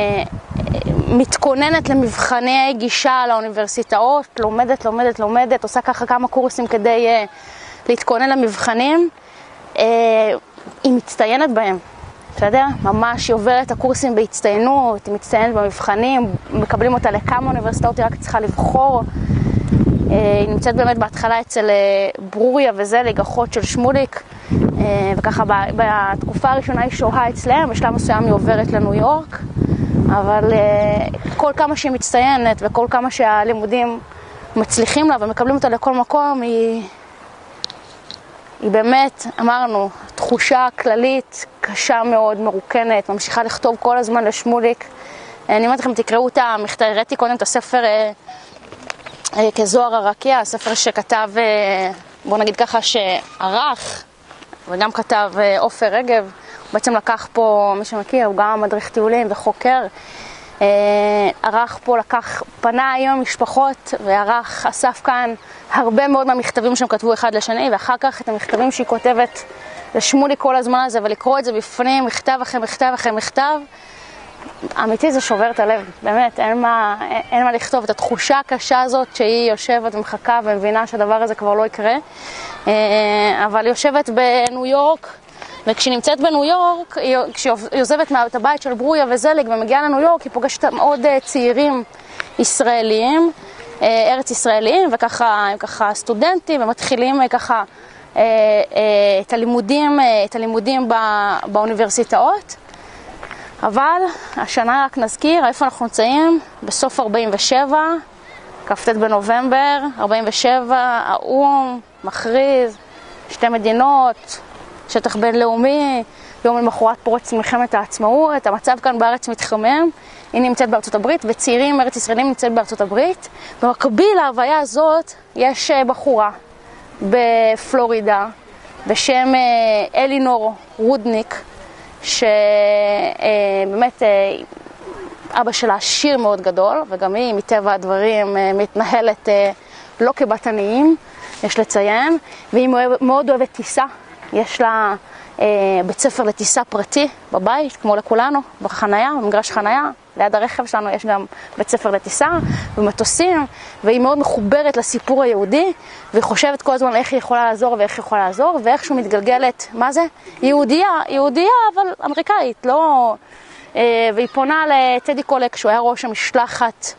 מתכוננת למבחני גישה לאוניברסיטאות, לומדת, לומדת, לומדת, עושה ככה כמה קורסים כדי אה, להתכונן למבחנים. אה, היא מצטיינת בהם, בסדר? ממש היא עוברת את הקורסים בהצטיינות, היא מצטיינת במבחנים, מקבלים אותה לכמה אוניברסיטאות, היא רק צריכה לבחור. היא נמצאת באמת בהתחלה אצל ברוריה וזליג, אחות של שמוליק, וככה בתקופה הראשונה היא שוהה אצלם, בשלב מסוים היא עוברת לניו יורק, אבל כל כמה שהיא מצטיינת וכל כמה שהלימודים מצליחים לה ומקבלים אותה לכל מקום, היא, היא באמת, אמרנו, תחושה כללית קשה מאוד, מרוקנת, ממשיכה לכתוב כל הזמן לשמוליק. אני אומרת לכם, תקראו את המכתב, הראיתי קודם את הספר כזוהר הרקיע, הספר שכתב, בוא נגיד ככה, שערך, וגם כתב עופר רגב, הוא בעצם לקח פה, מי שמכיר, הוא גם מדריך טיולים וחוקר, ערך פה, לקח, פנה היום משפחות, וערך, אסף כאן הרבה מאוד מהמכתבים שהם כתבו אחד לשני, ואחר כך את המכתבים שהיא כותבת לשמולי כל הזמן הזה, ולקרוא את זה בפנים, מכתב אחרי מכתב אחרי מכתב, אמיתי זה שובר את הלב, באמת, אין מה, אין מה לכתוב את התחושה הקשה הזאת שהיא יושבת ומחכה ומבינה שהדבר הזה כבר לא יקרה, אבל היא יושבת בניו יורק, וכשהיא נמצאת בניו יורק, כשהיא עוזבת את הבית של ברוריה וזליג ומגיעה לניו יורק, היא פוגשת עוד צעירים ישראלים, ארץ ישראלים, וככה ככה סטודנטים, ומתחילים ככה את הלימודים, את הלימודים באוניברסיטאות. אבל השנה רק נזכיר איפה אנחנו נמצאים, בסוף ארבעים ושבע, כ"ט בנובמבר, ארבעים ושבע, האו"ם מכריז, שתי מדינות, שטח בינלאומי, יום למחרת פרוץ מלחמת העצמאות, המצב כאן בארץ מתחמם, היא נמצאת בארצות הברית, וצעירים ארץ ישראלים נמצאת בארצות הברית. במקביל להוויה הזאת יש בחורה בפלורידה בשם אלינור רודניק, שבאמת אבא שלה עשיר מאוד גדול, וגם היא מטבע הדברים מתנהלת לא כבת עניים, יש לציין, והיא מאוד אוהבת טיסה, יש לה בית ספר לטיסה פרטי בבית, כמו לכולנו, בחנייה, במגרש חנייה, ליד הרכב שלנו יש גם בית ספר לטיסה ומטוסים, והיא מאוד מחוברת לסיפור היהודי, והיא חושבת כל הזמן איך היא יכולה לעזור ואיך היא יכולה לעזור, ואיכשהו מתגלגלת, מה זה? יהודייה, יהודייה אבל אמריקאית, לא... והיא פונה לטדי קולק, שהוא היה ראש המשלחת,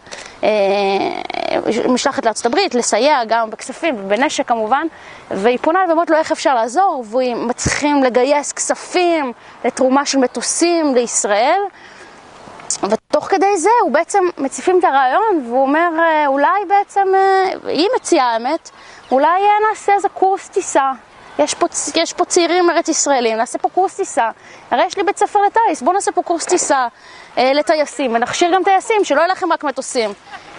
משלחת לארצות הברית, לסייע גם בכספים ובנשק כמובן, והיא פונה ובאמת לא איך אפשר לעזור, והם מצליחים לגייס כספים לתרומה של מטוסים לישראל, ותוך כדי זה הוא בעצם מציפים את הרעיון, והוא אומר, אולי בעצם, היא מציעה האמת, אולי נעשה איזה קורס טיסה. יש פה, יש פה צעירים ארץ ישראלים, נעשה פה קורס טיסה. הרי יש לי בית ספר לטייס, בואו נעשה פה קורס טיסה אה, לטייסים, ונכשיר גם טייסים, שלא יהיה לכם רק מטוסים.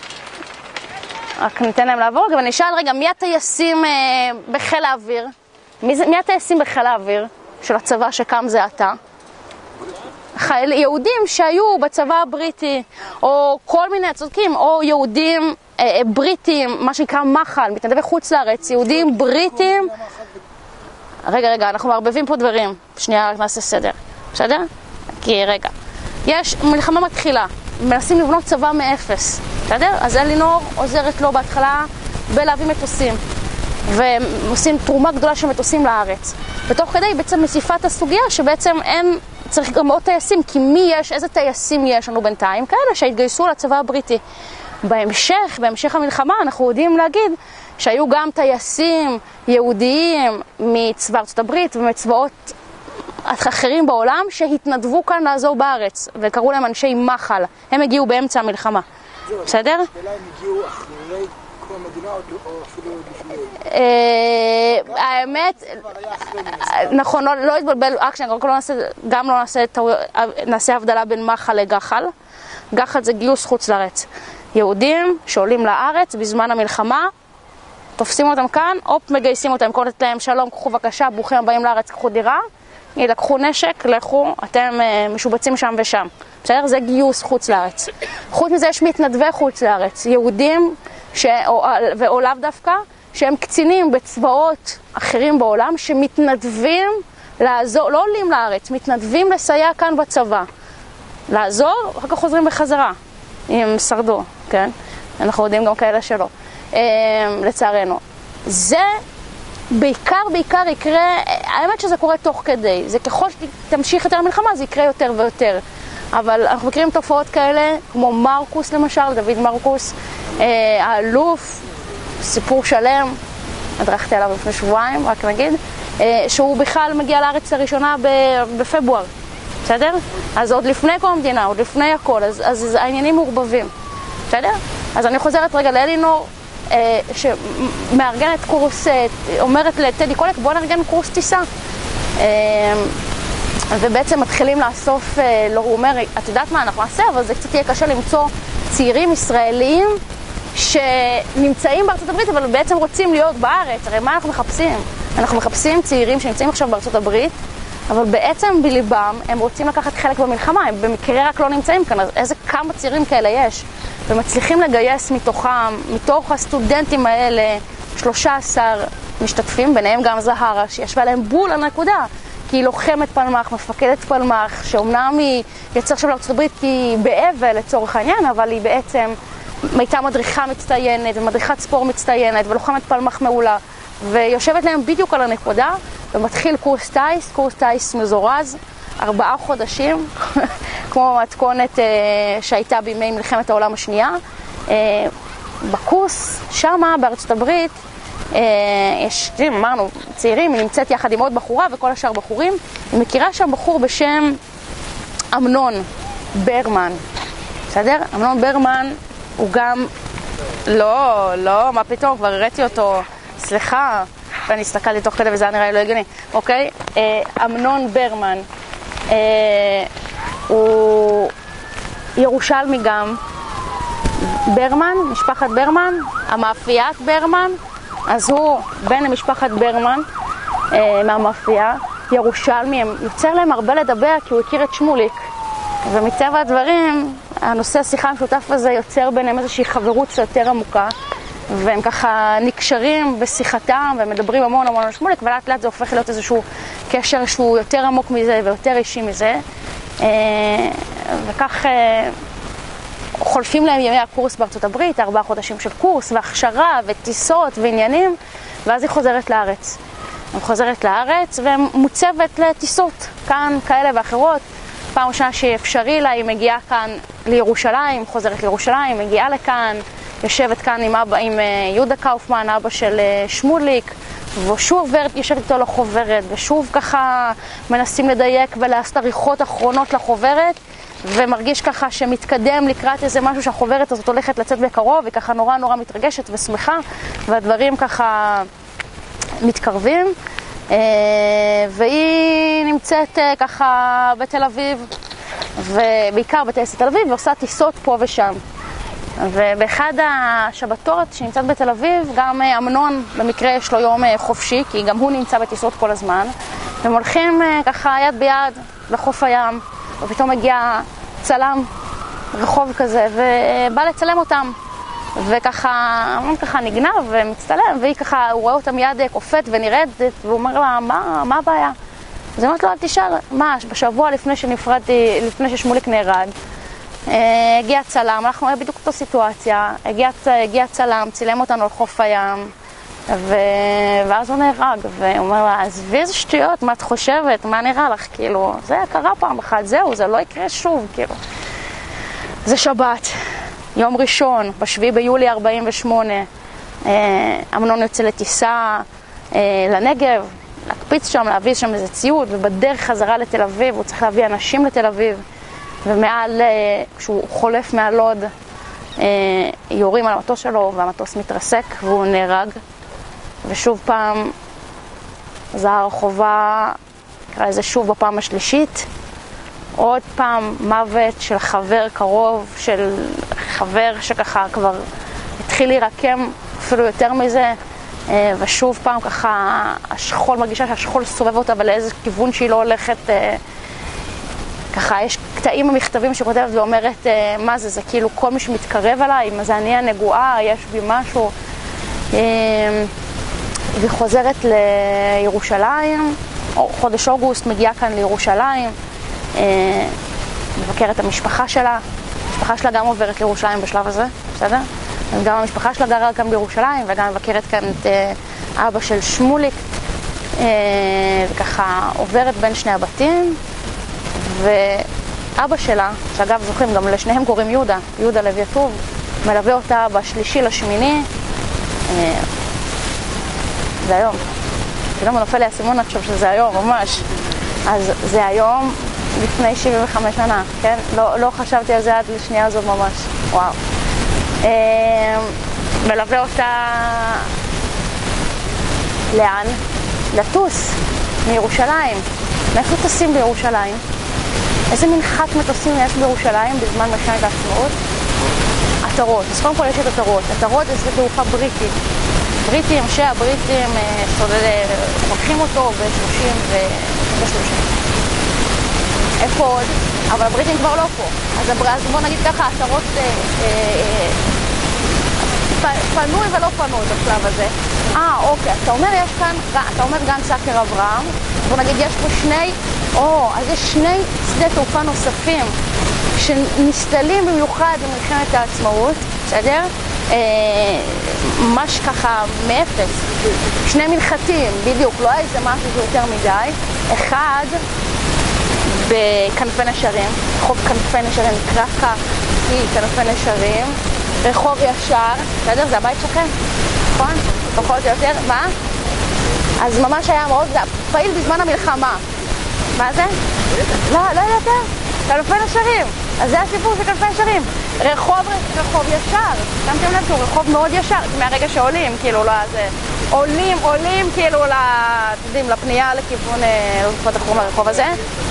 רק ניתן להם לעבור, אבל נשאל רגע, מי הטייסים אה, בחיל האוויר? מי, זה, מי הטייסים בחיל האוויר של הצבא שקם זה עתה? חייל, יהודים שהיו בצבא הבריטי, או כל מיני צודקים, או יהודים אה, בריטים, מה שנקרא מחל, מתנדבי חוץ לארץ, יהודים בריטים. רגע, רגע, אנחנו מערבבים פה דברים. שנייה, נעשה סדר. בסדר? כי רגע. יש מלחמה מתחילה. מנסים לבנות צבא מאפס. בסדר? אז אלינור עוזרת לו בהתחלה בלהביא מטוסים. ועושים תרומה גדולה של מטוסים לארץ. ותוך כדי בעצם מסיפת הסוגיה שבעצם אין, צריך גם עוד טייסים. כי מי יש, איזה טייסים יש לנו בינתיים? כאלה שהתגייסו לצבא הבריטי. בהמשך, בהמשך המלחמה, אנחנו יודעים להגיד שהיו גם טייסים יהודיים מצבא ארצות הברית ומצבאות אחרים בעולם שהתנדבו כאן לעזור בארץ, וקראו להם אנשי מחל. הם הגיעו באמצע המלחמה. בסדר? השאלה הם הגיעו אחרי קום המדינה או אפילו לפני? האמת, נכון, לא התבלבל, גם לא נעשה הבדלה בין מחל לגחל. גחל זה גיוס חוץ לארץ. יהודים שעולים לארץ בזמן המלחמה, תופסים אותם כאן, אופ, מגייסים אותם, קוראים להם שלום, קחו בבקשה, ברוכים הבאים לארץ, קחו דירה, ילקחו נשק, לכו, אתם משובצים שם ושם. בסדר? זה גיוס חוץ לארץ. חוץ מזה יש מתנדבי חוץ לארץ, יהודים ש... או... או לאו דווקא, שהם קצינים בצבאות אחרים בעולם, שמתנדבים לעזור, לא עולים לארץ, מתנדבים לסייע כאן בצבא. לעזור, אחר כך חוזרים בחזרה, אם הם שרדו, כן? אנחנו יודעים גם כאלה שלא. לצערנו. זה בעיקר, בעיקר יקרה, האמת שזה קורה תוך כדי, זה ככל שתמשיך יותר המלחמה, זה יקרה יותר ויותר. אבל אנחנו מכירים תופעות כאלה, כמו מרקוס למשל, דוד מרקוס, האלוף, סיפור שלם, הדרכתי עליו לפני שבועיים, רק נגיד, שהוא בכלל מגיע לארץ לראשונה בפברואר, בסדר? אז עוד לפני כל המדינה, עוד לפני הכל, אז, אז העניינים מעורבבים, בסדר? אז אני חוזרת רגע לאלינור, שמארגנת קורס, אומרת לטדי קולק, בוא נארגן קורס טיסה. ובעצם מתחילים לאסוף, לא, הוא אומר, את יודעת מה אנחנו נעשה, אבל זה קצת יהיה קשה למצוא צעירים ישראלים שנמצאים בארצות הברית, אבל בעצם רוצים להיות בארץ. הרי מה אנחנו מחפשים? אנחנו מחפשים צעירים שנמצאים עכשיו בארצות הברית, אבל בעצם בליבם הם רוצים לקחת חלק במלחמה, הם במקרה רק לא נמצאים כאן, אז איזה כמה צעירים כאלה יש, ומצליחים לגייס מתוכם, מתוך הסטודנטים האלה, שלושה עשר משתתפים, ביניהם גם זהרה, שישבה להם בול הנקודה, כי היא לוחמת פלמח, מפקדת פלמח, שאומנם היא יצאה עכשיו לארצות הברית כי היא באבל לצורך העניין, אבל היא בעצם הייתה מדריכה מצטיינת, ומדריכת ספור מצטיינת, ולוחמת פלמח מעולה, ויושבת להם בדיוק על הנקודה, ומתחיל קורס טייס, קורס טייס מזורז, ארבעה חודשים, כמו מתכונת אה, שהייתה בימי מלחמת העולם השנייה. אה, בקורס שמה בארצות הברית, אה, יש, אמרנו, צעירים, היא נמצאת יחד עם עוד בחורה וכל השאר בחורים. היא מכירה שם בחור בשם אמנון ברמן, בסדר? אמנון ברמן הוא גם, לא, לא, מה פתאום, כבר הראיתי אותו, סליחה, ואני הסתכלתי תוך כדי וזה היה נראה לי לא הגיוני, אוקיי? אמנון ברמן, הוא ירושלמי גם, ברמן, משפחת ברמן, המאפיית ברמן, אז הוא בן למשפחת ברמן מהמאפייה, ירושלמי, יוצר להם הרבה לדבר כי הוא הכיר את שמוליק, ומטבע הדברים, הנושא השיחה המשותף הזה יוצר ביניהם איזושהי חברות יותר עמוקה, והם ככה נקשרים בשיחתם ומדברים המון המון על שמוליק, ולאט לאט זה הופך להיות איזשהו קשר שהוא יותר עמוק מזה ויותר אישי מזה, וכך חולפים להם ימי הקורס בארצות הברית, ארבעה חודשים של קורס והכשרה וטיסות ועניינים, ואז היא חוזרת לארץ. היא חוזרת לארץ ומוצבת לטיסות כאן כאלה ואחרות. פעם ראשונה שאפשרי לה, היא מגיעה כאן לירושלים, חוזרת לירושלים, מגיעה לכאן, יושבת כאן עם, אבא, עם יהודה קאופמן, אבא של שמוליק, ושוב יושבת איתו לחוברת, ושוב ככה מנסים לדייק ולעשות עריכות אחרונות לחוברת, ומרגיש ככה שמתקדם לקראת איזה משהו שהחוברת הזאת הולכת לצאת בקרוב, וככה נורא נורא מתרגשת ושמחה, והדברים ככה מתקרבים. והיא נמצאת ככה בתל אביב, ובעיקר בטייסת תל אביב, ועושה טיסות פה ושם. ובאחד השבתות שנמצאת בתל אביב, גם אמנון במקרה יש לו יום חופשי, כי גם הוא נמצא בטיסות כל הזמן, והם הולכים ככה יד ביד לחוף הים, ופתאום מגיע צלם רחוב כזה, ובא לצלם אותם. וככה, אמנון ככה נגנב ומצטלם, והיא ככה, הוא רואה אותה מיד קופאת ונרדת, והוא אומר לה, מה, מה הבעיה? אז היא אומרת לו, אל תשאל, מה, בשבוע לפני שנפרדתי, לפני ששמוליק נהרג, הגיע צלם, אנחנו רואים בדיוק אותו סיטואציה, הגיע, הגיע צלם, צילם אותנו על חוף הים, ו... ואז הוא נהרג, והוא אומר לה, עזבי איזה שטויות, מה את חושבת, מה נראה לך, כאילו, זה קרה פעם אחת, זהו, זה לא יקרה שוב, כאילו. זה שבת. יום ראשון, בשביעי ביולי ארבעים ושמונה, אמנון יוצא לטיסה לנגב, להקפיץ שם, להביא שם איזה ציוד, ובדרך חזרה לתל אביב, הוא צריך להביא אנשים לתל אביב, ומעל, כשהוא חולף מעל לוד, יורים על המטוס שלו והמטוס מתרסק והוא נהרג. ושוב פעם זהר חובה, נקרא לזה שוב בפעם השלישית, עוד פעם מוות של חבר קרוב, של חבר שככה כבר התחיל להירקם אפילו יותר מזה, ושוב פעם ככה השכול, מרגישה שהשכול סובב אותה ולאיזה כיוון שהיא לא הולכת. ככה יש קטעים במכתבים שכותבת ואומרת מה זה, זה כאילו כל מי שמתקרב אליי, זה אני הנגועה, יש בי משהו. והיא חוזרת לירושלים, חודש אוגוסט מגיעה כאן לירושלים, מבקרת המשפחה שלה, המשפחה שלה גם עוברת לירושלים בשלב הזה, בסדר? אז גם המשפחה שלה גרה כאן בירושלים וגם מבקרת כאן את אבא של שמוליק, וככה עוברת בין שני הבתים. ואבא שלה, שאגב זוכרים, גם לשניהם קוראים יהודה, יהודה לוי הטוב, מלווה אותה בשלישי לשמיני. זה היום. פתאום נופל לי הסימון עכשיו שזה היום, ממש. אז זה היום לפני שבעים וחמש שנה, כן? לא, לא חשבתי על זה עד לשנייה הזאת ממש. וואו. מלווה אותה לאן? לטוס מירושלים. מאיפה טסים בירושלים? איזה מנחת מטוסים יש בירושלים בזמן מלחמת העצמאות? עטרות. אז קודם כל יש את עטרות. עטרות זה שדה תעופה בריטי. בריטים, שהבריטים הולכים אותו ב-שלושים ושלושים. איפה עוד? אבל הבריטים כבר לא פה. אז בוא נגיד ככה, עטרות פנוי ולא פנוי בשלב הזה. אה, אוקיי, אתה אומר יש כאן, אתה אומר גן סאקר אברהם, בוא נגיד יש פה שני, או, אז יש שני שדה תעופה נוספים שנסתלים במיוחד במלחמת העצמאות, בסדר? ממש ככה מאפס, שני מנחתים, בדיוק, לא איזה משהו יותר מדי. אחד בכנפי נשרים, רחוב כנפי נשרים, נקרא ככה כנפי נשרים, רחוב ישר, בסדר? זה הבית שלכם, נכון? פחות או יותר, מה? אז ממש היה מאוד פעיל בזמן המלחמה. מה זה? לא, לא יותר, כנפי נשרים. אז זה הסיפור של כנפי נשרים. רחוב, רחוב ישר. שמתם לב שהוא רחוב מאוד ישר, מהרגע שעולים, כאילו, לא, זה... עולים, עולים, כאילו, יודעים, לפנייה לכיוון, לא זוכרת אחרון לרחוב הזה.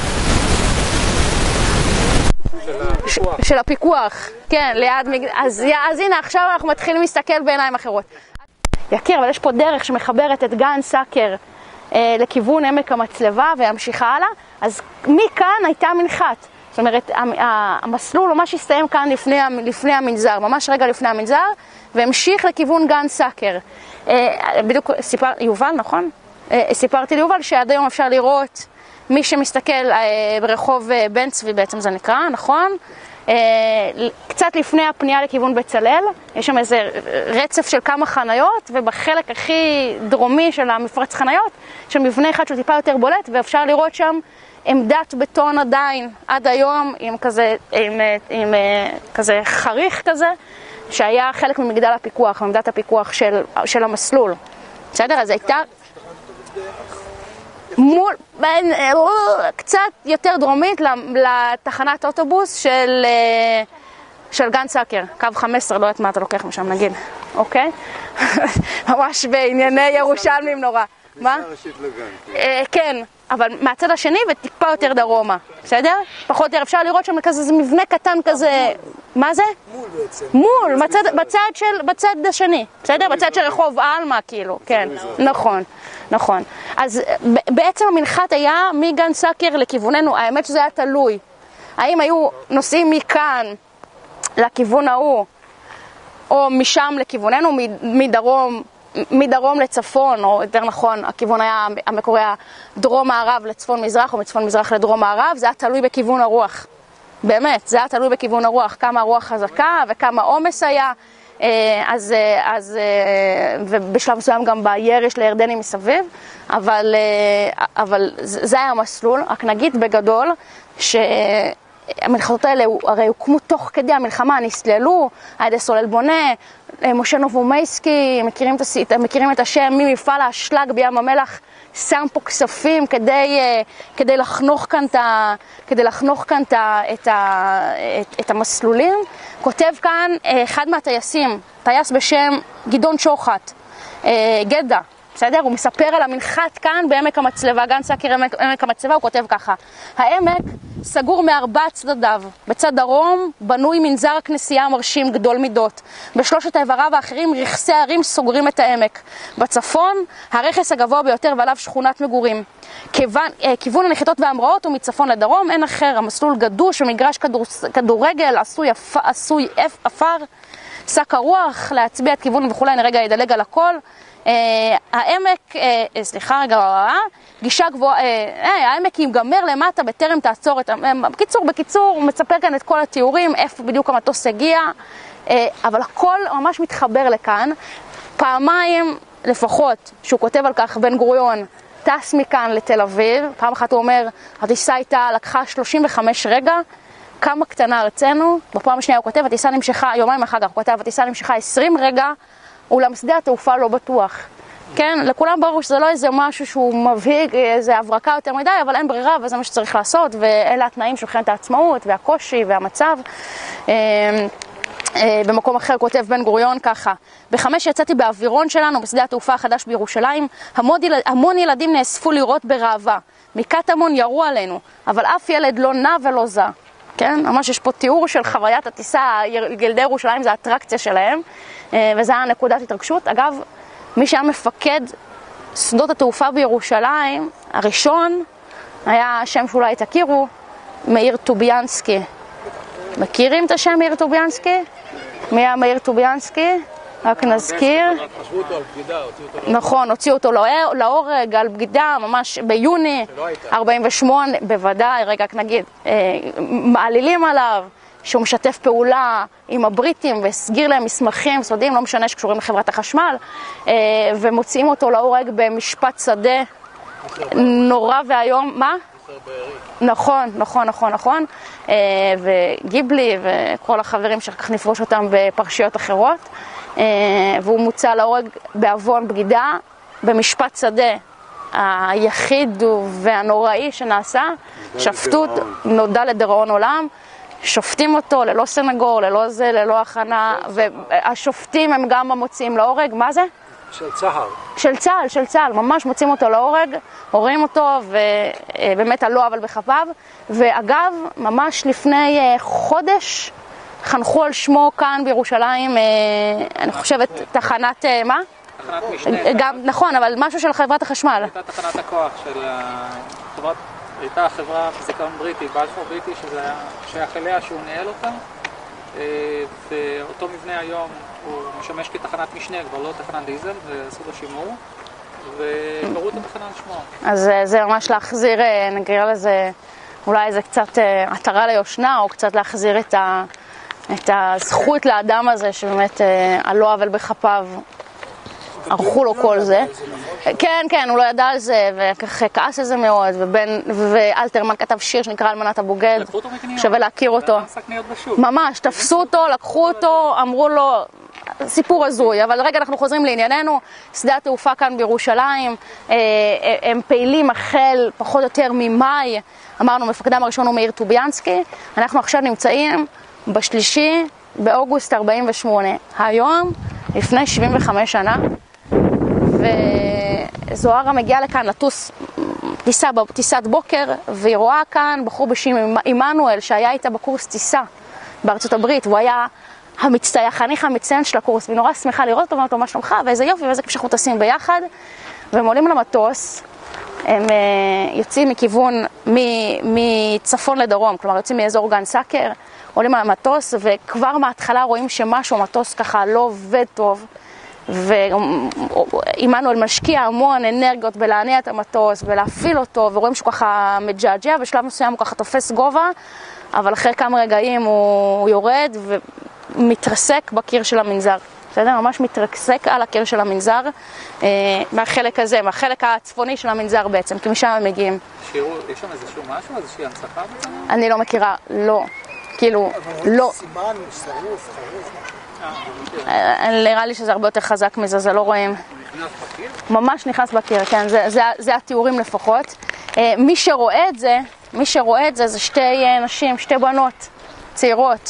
של הפיקוח, כן, ליד מגדל. אז הנה, עכשיו אנחנו מתחילים להסתכל בעיניים אחרות. יקיר, אבל יש פה דרך שמחברת את גן סאקר לכיוון עמק המצלבה והמשיכה הלאה, אז מכאן הייתה מנחת. זאת אומרת, המסלול ממש הסתיים כאן לפני, לפני המנזר, ממש רגע לפני המנזר, והמשיך לכיוון גן סאקר. בדיוק סיפר, יובל, נכון? סיפרתי ליובל שעד היום אפשר לראות מי שמסתכל ברחוב בן צבי בעצם זה נקרא, נכון? קצת לפני הפנייה לכיוון בצלאל, יש שם איזה רצף של כמה חניות, ובחלק הכי דרומי של המפרץ חניות, יש שם מבנה אחד שהוא טיפה יותר בולט, ואפשר לראות שם עמדת בטון עדיין, עד היום, עם כזה, עם, עם, עם כזה חריך כזה, שהיה חלק ממגדל הפיקוח, עמדת הפיקוח של, של המסלול. בסדר? אז הייתה מול, בין, קצת יותר דרומית לתחנת אוטובוס של, של גן סאקר, קו חמש עשרה, לא יודעת מה אתה לוקח משם נגיד, אוקיי? ממש בענייני ירושלמים נורא. מה? כן, אבל מהצד השני וטיפה יותר דרומה, בסדר? פחות יותר אפשר לראות שם כזה, זה מבנה קטן כזה, מה זה? מול בעצם. מול, בצד, בצד של, בצד השני, בסדר? בצד של רחוב אלמה כאילו, כן, נכון, נכון. אז בעצם המנחת היה מגן סאקר לכיווננו, האמת שזה היה תלוי. האם היו נוסעים מכאן לכיוון ההוא, או משם לכיווננו, מדרום, מדרום לצפון, או יותר נכון, הכיוון היה, המקורי היה דרום מערב לצפון מזרח, או מצפון מזרח לדרום מערב, זה היה תלוי בכיוון הרוח. באמת, זה היה תלוי בכיוון הרוח, כמה הרוח חזקה וכמה עומס היה, אז, אז, ובשלב מסוים גם בירי של הירדנים מסביב, אבל, אבל זה היה המסלול, רק נגיד בגדול, שהמנחתות האלה הרי הוקמו תוך כדי המלחמה, נסללו, על ידי סולל בונה, משה נובומייסקי, מכירים את, הס... מכירים את השם ממפעל האשלג בים המלח, שם פה כספים כדי, כדי לחנוך כאן, את, ה... כדי לחנוך כאן את, ה... את, ה... את, את המסלולים, כותב כאן אחד מהטייסים, טייס בשם גדעון שוחט, גדע, בסדר? הוא מספר על המנחת כאן בעמק המצלבה, גן סאקר עמק המצלבה, הוא כותב ככה: העמק סגור מארבע צדדיו, בצד דרום בנוי מנזר הכנסייה המרשים גדול מידות, בשלושת איבריו האחרים רכסי הרים סוגרים את העמק, בצפון הרכס הגבוה ביותר ועליו שכונת מגורים. כיוון, כיוון הנחיתות והמראות הוא מצפון לדרום, אין אחר, המסלול גדוש ומגרש כדור, כדורגל עשוי, אפ, עשוי אפר, שק הרוח להצביע את כיוון וכולי, אני רגע ידלג על הכל. Uh, העמק, uh, סליחה רגע, גישה גבוהה, uh, uh, העמק ייגמר למטה בטרם תעצור את, uh, בקיצור, בקיצור, הוא מצפר כאן את כל התיאורים, איפה בדיוק המטוס הגיע, uh, אבל הכל ממש מתחבר לכאן. פעמיים לפחות שהוא כותב על כך, בן גוריון טס מכאן לתל אביב, פעם אחת הוא אומר, הטיסה הייתה, לקחה שלושים וחמישה רגע, כמה קטנה ארצנו, בפעם השנייה הוא כותב, הטיסה נמשכה, יומיים אחר כך הוא כותב, הטיסה נמשכה עשרים רגע, אולם שדה התעופה לא בטוח. כן, לכולם ברור שזה לא איזה משהו שהוא מבהיג, איזה הברקה יותר מדי, אבל אין ברירה וזה מה שצריך לעשות, ואלה התנאים של מלחמת העצמאות והקושי והמצב. במקום אחר כותב בן גוריון ככה: בחמש יצאתי באווירון שלנו בשדה התעופה החדש בירושלים, המון ילדים נאספו לראות ברעבה, מקטמון ירו עלינו, אבל אף ילד לא נע ולא זע. כן, ממש יש פה תיאור של חוויית הטיסה, ילדי ירושלים זה האטרקציה שלהם, וזה היה נקודת התרגשות. אגב, מי שהיה מפקד שדות התעופה בירושלים הראשון היה שם שאולי תכירו, מאיר טוביאנסקי. מכירים את השם מאיר טוביאנסקי? מי היה מאיר טוביאנסקי? רק נזכיר. נכון, הוציאו אותו להורג על בגידה ממש ביוני ארבעים ושמונה, בוודאי, רגע רק נגיד, מעלילים עליו שהוא משתף פעולה עם הבריטים והסגיר להם מסמכים סודיים, לא משנה שקשורים לחברת החשמל, ומוציאים אותו להורג במשפט שדה נורא והיום. מה? נכון, נכון, נכון, נכון. וגיבלי וכל החברים שכך נפרוש אותם בפרשיות אחרות, והוא מוצא להורג בעוון בגידה במשפט שדה היחיד והנוראי שנעשה. שפטות, נודע לדיראון עולם, שופטים אותו ללא סנגור, ללא זה, ללא הכנה, והשופטים הם גם המוציאים להורג. מה זה? של צה"ל. של צה"ל, של צה"ל, ממש מוצאים אותו להורג, הורים אותו, ובאמת על לא אבל בכפיו. ואגב, ממש לפני חודש חנכו על שמו כאן בירושלים, אני חושבת, תחנת, מה? תחנת משנה. גם, נכון, אבל משהו של חברת החשמל. הייתה תחנת הכוח של חברת, הייתה חברה פיזיקאון בריטי, בלפור בריטי, שזה היה שייך אליה שהוא ניהל אותה, ואותו מבנה היום הוא משמש כתחנת משנה, כבר לא תחנת דיזל, ועשו לו שימור, וקראו את התחנה על שמו. אז זה ממש להחזיר, נגיד לזה, אולי איזה קצת עטרה ליושנה, או קצת להחזיר את, ה, את הזכות לאדם הזה, שבאמת על לא עוול בכפיו ערכו לו כל זה. כן, כן, הוא לא ידע על זה, וכך כעס על זה מאוד, ואלתרמן כתב שיר שנקרא אלמנת הבוגד, שווה להכיר אותו. ממש, תפסו אותו, לקחו אותו, אמרו לו, סיפור הזוי. אבל רגע, אנחנו חוזרים לענייננו, שדה התעופה כאן בירושלים, הם פעילים החל פחות או יותר ממאי, אמרנו, מפקדם הראשון הוא מאיר טוביאנסקי, אנחנו עכשיו נמצאים בשלישי באוגוסט ארבעים ושמונה, היום, לפני שבעים וחמש שנה, וזוהרה מגיעה לכאן לטוס טיסה, טיסת בוקר, והיא רואה כאן בחור בשם עמנואל שהיה איתה בקורס טיסה בארצות הברית, והוא היה המצטיין, החניך המצטיין של הקורס, והיא נורא שמחה לראות אותו, ואומרת לו מה שלומך, ואיזה יופי, ואיזה כיף שאנחנו טסים ביחד, והם עולים למטוס, הם יוצאים מכיוון מצפון לדרום, כלומר יוצאים מאזור גן סאקר, עולים על המטוס, וכבר מההתחלה רואים שמשהו, המטוס ככה לא עובד טוב, ועמנואל משקיע המון אנרגיות בלהניע את המטוס, בלהפעיל אותו, ורואים שהוא ככה מג'עג'ע, בשלב מסוים הוא ככה תופס גובה, אבל אחרי כמה רגעים הוא יורד ומתרסק בקיר של המנזר. בסדר? ממש מתרסק על הקיר של המנזר, מהחלק הזה, מהחלק הצפוני של המנזר בעצם, כי משם הם מגיעים. יש שם איזשהו משהו, איזושהי הנצחה בעצם? אני לא מכירה, לא. כאילו, לא. סימן, שרוף, חרוף. נראה לי שזה הרבה יותר חזק מזה, זה לא רואים. נכנס בקיר? ממש נכנס בקיר, כן, זה, זה, זה התיאורים לפחות. מי שרואה את זה, מי שרואה את זה, זה שתי נשים, שתי בנות צעירות.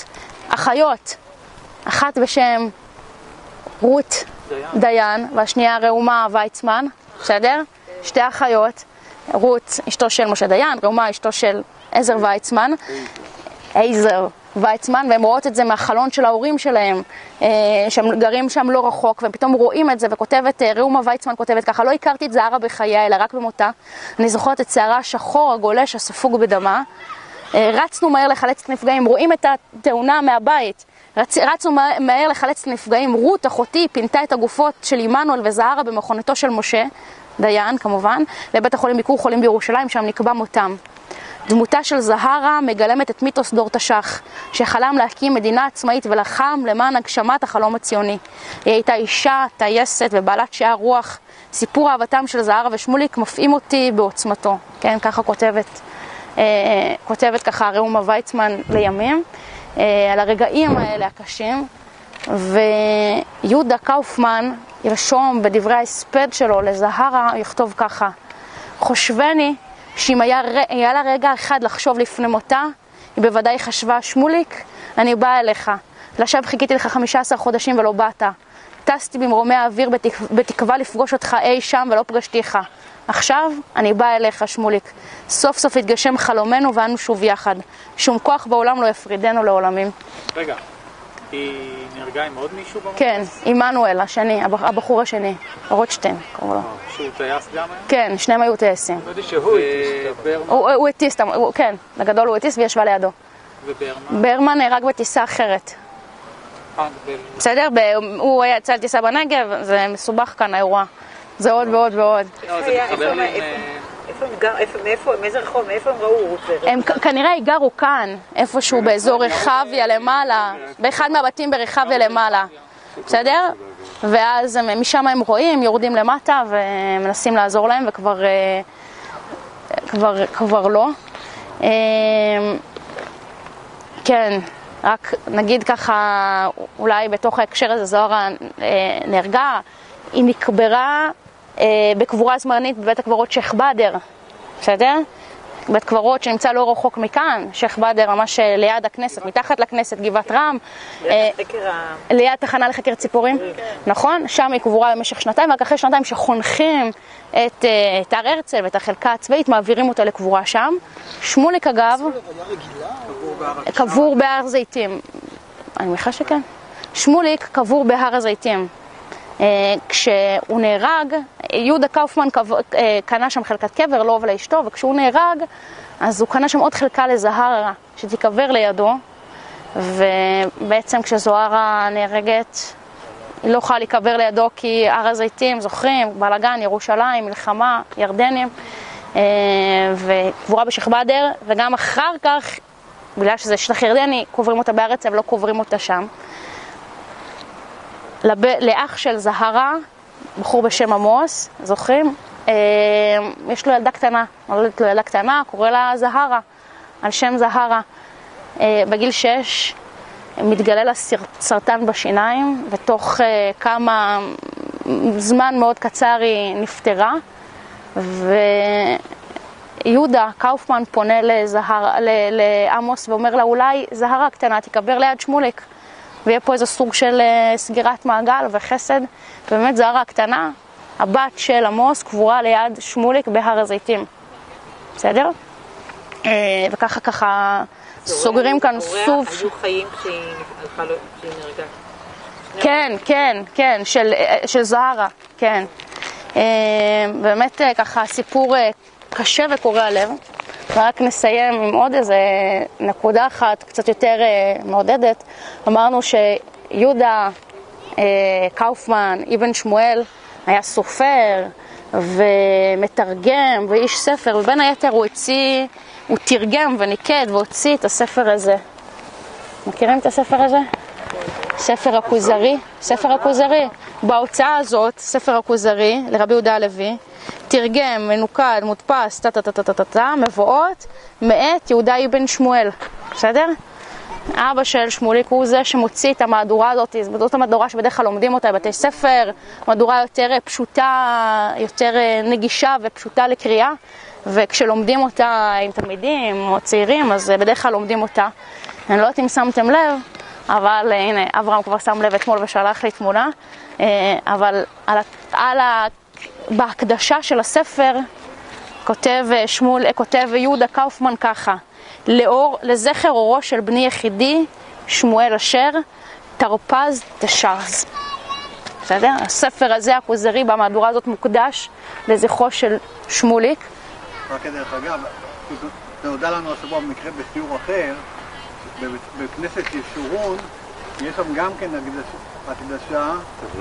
אחיות, אחת בשם רות דיין. דיין, והשנייה ראומה ויצמן, בסדר? שתי אחיות, רות אשתו של משה דיין, ראומה אשתו של עזר ויצמן, עזר ויצמן, והם רואות את זה מהחלון של ההורים שלהם, שהם גרים שם לא רחוק, והם פתאום רואים את זה, וכותבת, ראומה ויצמן כותבת ככה, לא הכרתי את זהרה בחייה, אלא רק במותה, אני זוכרת את שערה השחור הגולש הספוג בדמה, רצנו מהר לחלץ את הנפגעים, רואים את התאונה מהבית, רצ... רצנו מהר לחלץ את הנפגעים, רות אחותי פינתה את הגופות של עמנואל וזהרה במכונתו של משה דיין כמובן, לבית החולים ביקור חולים בירושלים, שם נקבע מותם. דמותה של זהרה מגלמת את מיתוס דור תש"ח, שחלם להקים מדינה עצמאית ולחם למען הגשמת החלום הציוני. היא הייתה אישה, טייסת ובעלת שאר רוח. סיפור אהבתם של זהרה ושמוליק מפעים אותי בעוצמתו. כן, ככה כותבת, אה, כותבת ככה ראומה ויצמן לימים, אה, על הרגעים האלה הקשים. ויהודה קאופמן ירשום בדברי ההספד שלו לזהרה, יכתוב ככה: חושבני שאם היה, היה לה רגע אחד לחשוב לפני מותה, היא בוודאי חשבה, שמוליק, אני באה אליך. לשווא חיכיתי לך חמישה עשר חודשים ולא באת. טסתי במרומי האוויר בתק... בתקווה לפגוש אותך אי שם ולא פגשתיך. עכשיו אני באה אליך, שמוליק. סוף סוף התגשם חלומנו ואנו שוב יחד. שום כוח בעולם לא יפרידנו לעולמים. רגע, היא נהרגה עם עוד מישהו במקום? כן, עמנואל, השני, הבחור השני, רוטשטיין, קראו לו. שהוא טייס גם היה? כן, שניהם היו טייסים. שהוא הטיס. הוא הטיס, כן, לגדול הוא הטיס וישבה לידו. וברמן? ברמן נהרג בטיסה אחרת. בסדר? הוא היה יצא לטיסה בנגב, זה מסובך כאן האירוע. זה עוד ועוד ועוד. מאיפה, מאיזה רחוב, מאיפה הם ראו? הם כנראה גרו כאן, איפשהו באזור רחביה למעלה, באחד מהבתים ברחביה למעלה. בסדר? ואז משם הם רואים, יורדים למטה ומנסים לעזור להם, וכבר כבר, כבר לא. כן, רק נגיד ככה, אולי בתוך ההקשר הזה זוהרה נהרגה, היא נקברה בקבורה זמנית בבית הקברות שייח' באדר, בסדר? בית קברות שנמצא לא רחוק מכאן, שייח' באדר ממש ליד הכנסת, מתחת לכנסת, גבעת רם, ליד תחנה לחקר ציפורים, נכון? שם היא קבורה במשך שנתיים, רק אחרי שנתיים שחונכים את הר הרצל ואת החלקה הצבאית, מעבירים אותה לקבורה שם. שמוליק אגב, קבור בהר זיתים, אני מניחה שכן. שמוליק קבור בהר הזיתים. כשהוא נהרג, יהודה קאופמן קנה שם חלקת קבר, לו ולאשתו, וכשהוא נהרג, אז הוא קנה שם עוד חלקה לזהרה, שתיקבר לידו, ובעצם כשזוהרה נהרגת, היא לא יכולה להיקבר לידו, כי הר הזיתים, זוכרים, בלגן, ירושלים, מלחמה, ירדנים, וקבורה בשייח' באדר, וגם אחר כך, בגלל שזה שטח ירדני, קוברים אותה בארץ, אבל לא קוברים אותה שם. לב... לאח של זהרה, בחור בשם עמוס, זוכרים? אה, יש לו ילדה קטנה, נולדת לו ילדה קטנה, קורא לה זהרה, על שם זהרה. אה, בגיל שש מתגלה לה סרטן בשיניים, ותוך אה, כמה זמן מאוד קצר היא נפטרה, ויהודה קאופמן פונה לזהרה, לעמוס ואומר לה, אולי זהרה קטנה תיקבר ליד שמוליק. ויהיה פה איזה סוג של סגירת מעגל וחסד, ובאמת זהרה הקטנה, הבת של עמוס, קבורה ליד שמוליק בהר הזיתים. בסדר? וככה ככה סוגרים כאן סוף. היו חיים כשהיא נהרגה. כן, כן, כן, של, של זהרה, כן. באמת ככה סיפור קשה וקורע לב. ורק נסיים עם עוד איזה נקודה אחת קצת יותר מעודדת. אמרנו שיהודה קאופמן, אבן שמואל, היה סופר ומתרגם ואיש ספר, ובין היתר הוא הוציא, הוא תרגם וניקד והוציא את הספר הזה. מכירים את הספר הזה? ספר הכוזרי, ספר הכוזרי. בהוצאה הזאת, ספר הכוזרי, לרבי יהודה הלוי, תרגם, מנוקד, מודפס, טה-טה-טה-טה-טה, מבואות, מאת יהודה אבן שמואל, בסדר? אבא של שמוליק הוא זה שמוציא את המהדורה הזאת, זאת המהדורה שבדרך כלל לומדים אותה בבתי ספר, מהדורה יותר פשוטה, יותר נגישה ופשוטה לקריאה, וכשלומדים אותה עם תלמידים או צעירים, אז בדרך כלל לומדים אותה. אני לא יודעת אם שמתם לב, אבל הנה, אברהם כבר שם לב אתמול ושלח לי תמונה, אבל על, על ה... בהקדשה של הספר כותב שמול, כותב יהודה קאופמן ככה: לאור, לזכר אורו של בני יחידי שמואל אשר תרפז תשרז. בסדר? הספר הזה, הכוזרי, במהדורה הזאת מוקדש לזכרו של שמוליק. רק דרך אגב, זה הודע לנו השבוע במקרה בשיעור אחר, בכנסת ישורון, יש שם גם כן הקדשה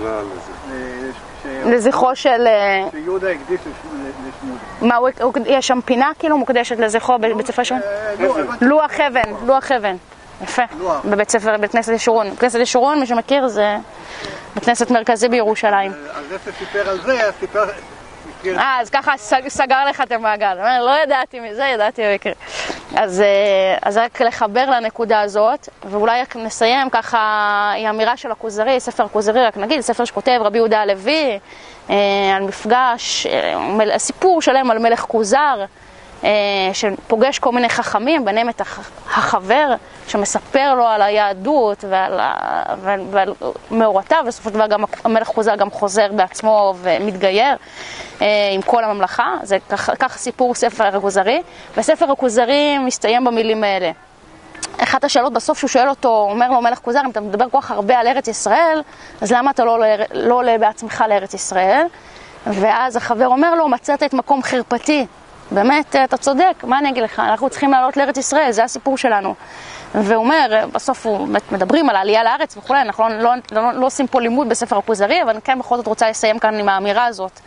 לזכרו של... שיהודה הקדיש לשמוליק. מה, יש שם פינה כאילו מוקדשת לזכרו בבית ספר שורון? לוח אבן, לוח אבן. יפה, בבית ספר, בית כנסת ישורון. בית כנסת ישורון, מי שמכיר, זה בית כנסת מרכזי בירושלים. אז זה שסיפר על זה, סיפר... אה, אז ככה סגר לך את המעגל. לא ידעתי מזה, ידעתי במקרה. אז, אז רק לחבר לנקודה הזאת, ואולי רק נסיים ככה, היא אמירה של הכוזרי, ספר הכוזרי, רק נגיד, ספר שכותב רבי יהודה הלוי, על מפגש, סיפור שלם על מלך כוזר, שפוגש כל מיני חכמים, ביניהם את החבר, שמספר לו על היהדות ועל, ועל, ועל מאורותיו, בסופו של דבר גם המלך כוזר גם חוזר בעצמו ומתגייר עם כל הממלכה. זה כך, כך סיפור ספר הכוזרי, וספר הכוזרי מסתיים במילים האלה. אחת השאלות בסוף שהוא שואל אותו, אומר לו מלך כוזר, אם אתה מדבר כל כך הרבה על ארץ ישראל, אז למה אתה לא, לא עולה בעצמך לארץ ישראל? ואז החבר אומר לו, מצאת את מקום חרפתי. באמת, אתה צודק, מה אני אגיד לך? אנחנו צריכים לעלות לארץ ישראל, זה הסיפור שלנו. והוא אומר, בסוף הוא מדברים על העלייה לארץ וכו', אנחנו לא, לא, לא עושים פה לימוד בספר הכוזרי, אבל אני כן בכל זאת רוצה לסיים כאן עם האמירה הזאת.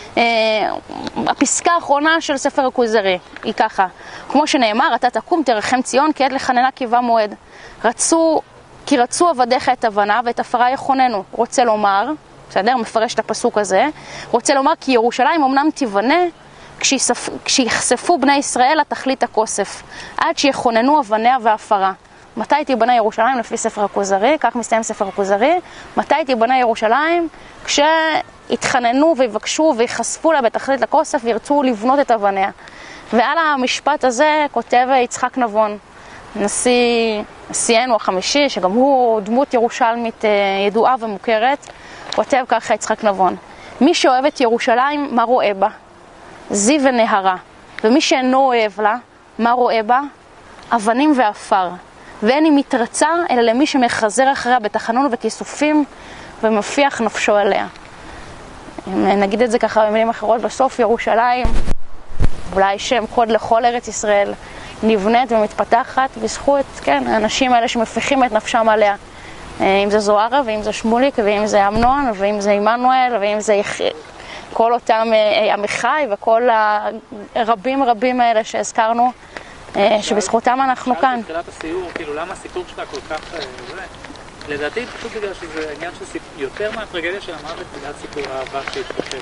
הפסקה האחרונה של ספר הכוזרי היא ככה: כמו שנאמר, אתה תקום תרחם ציון כי עד לחננה קיבה מועד. רצו, כי רצו עבדיך את הבנה ואת עפרה יכוננו. רוצה לומר, בסדר, מפרש את הפסוק הזה, רוצה לומר כי ירושלים אמנם תיבנה כשיחשפו בני ישראל לתכלית הכוסף, עד שיכוננו אבניה ועפרה. מתי תיבנה ירושלים לפי ספר הכוזרי? כך מסתיים ספר הכוזרי. מתי תיבנה ירושלים? כשהתחננו ויבקשו ויחשפו לה בתכלית הכוסף וירצו לבנות את אבניה. ועל המשפט הזה כותב יצחק נבון, נשיא, נשיאנו החמישי, שגם הוא דמות ירושלמית ידועה ומוכרת, כותב ככה יצחק נבון: מי שאוהב את ירושלים, מה רואה בה? זיו ונהרה. ומי שאינו אוהב לה, מה רואה בה? אבנים ואפר. ואין היא מתרצה אלא למי שמחזר אחריה בתחנון וכיסופים ומפיח נפשו עליה. אם נגיד את זה ככה במילים אחרות, בסוף ירושלים, אולי שם קוד לכל ארץ ישראל, נבנית ומתפתחת בזכות, כן, האנשים האלה שמפיחים את נפשם עליה. אם זה זוהרה ואם זה שמוליק ואם זה אמנון ואם זה עמנואל ואם זה יח... כל אותם עמיחי וכל הרבים רבים האלה שהזכרנו, שבזכותם אנחנו כאן. בתחילת הסיור, כאילו, למה הסיפור שלה כל כך... לדעתי, פשוט בגלל שזה עניין של יותר מהטרגדיה של המוות, בגלל סיפור האהבה שהתפתח.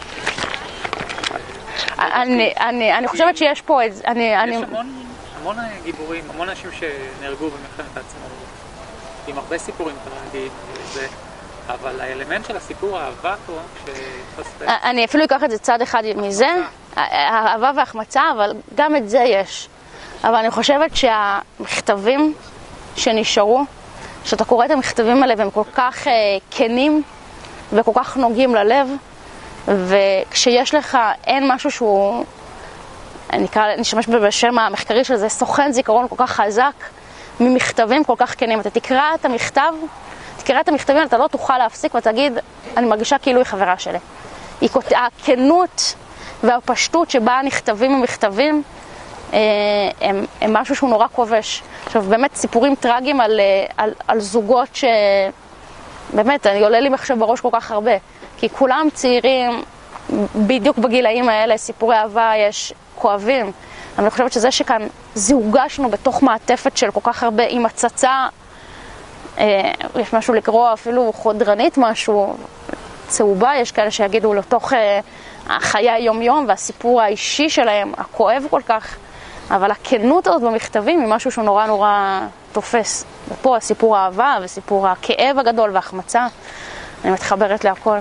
אני חושבת שיש פה... יש המון גיבורים, המון אנשים שנהרגו במלחמת העצמאות, עם הרבה סיפורים טרגיים וזה... אבל האלמנט של הסיפור האהבה פה, כשתפסת... אני אפילו אקח את זה צד אחד מזה, האהבה והחמצה, אבל גם את זה יש. אבל אני חושבת שהמכתבים שנשארו, שאתה קורא את המכתבים האלה והם כל כך כנים וכל כך נוגעים ללב, וכשיש לך, אין משהו שהוא, אני נשמש בשם המחקרי של זה, סוכן זיכרון כל כך חזק, ממכתבים כל כך כנים. אתה תקרא את המכתב, תקרא את המכתבים, אתה לא תוכל להפסיק ותגיד, אני מרגישה כאילו היא חברה שלי. הכנות והפשטות שבה נכתבים ומכתבים, הם, הם משהו שהוא נורא כובש. עכשיו, באמת סיפורים טרגיים על, על, על זוגות ש... באמת, אני עולה לי מחשב בראש כל כך הרבה. כי כולם צעירים, בדיוק בגילאים האלה, סיפורי אהבה יש כואבים. אני חושבת שזה שכאן זהוגשנו בתוך מעטפת של כל כך הרבה, עם הצצה, אה, יש משהו לקרוא אפילו חודרנית משהו, צהובה, יש כאלה שיגידו לתוך אה, החיי היום-יום והסיפור האישי שלהם, הכואב כל כך. אבל הכנות הזאת במכתבים היא משהו שהוא נורא נורא תופס. ופה הסיפור האהבה וסיפור הכאב הגדול והחמצה, אני מתחברת להכל.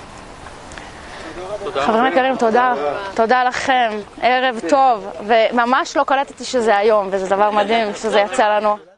חברים יקרים, תודה. תודה לכם. ערב טוב. וממש לא קלטתי שזה היום, וזה דבר מדהים שזה יצא לנו.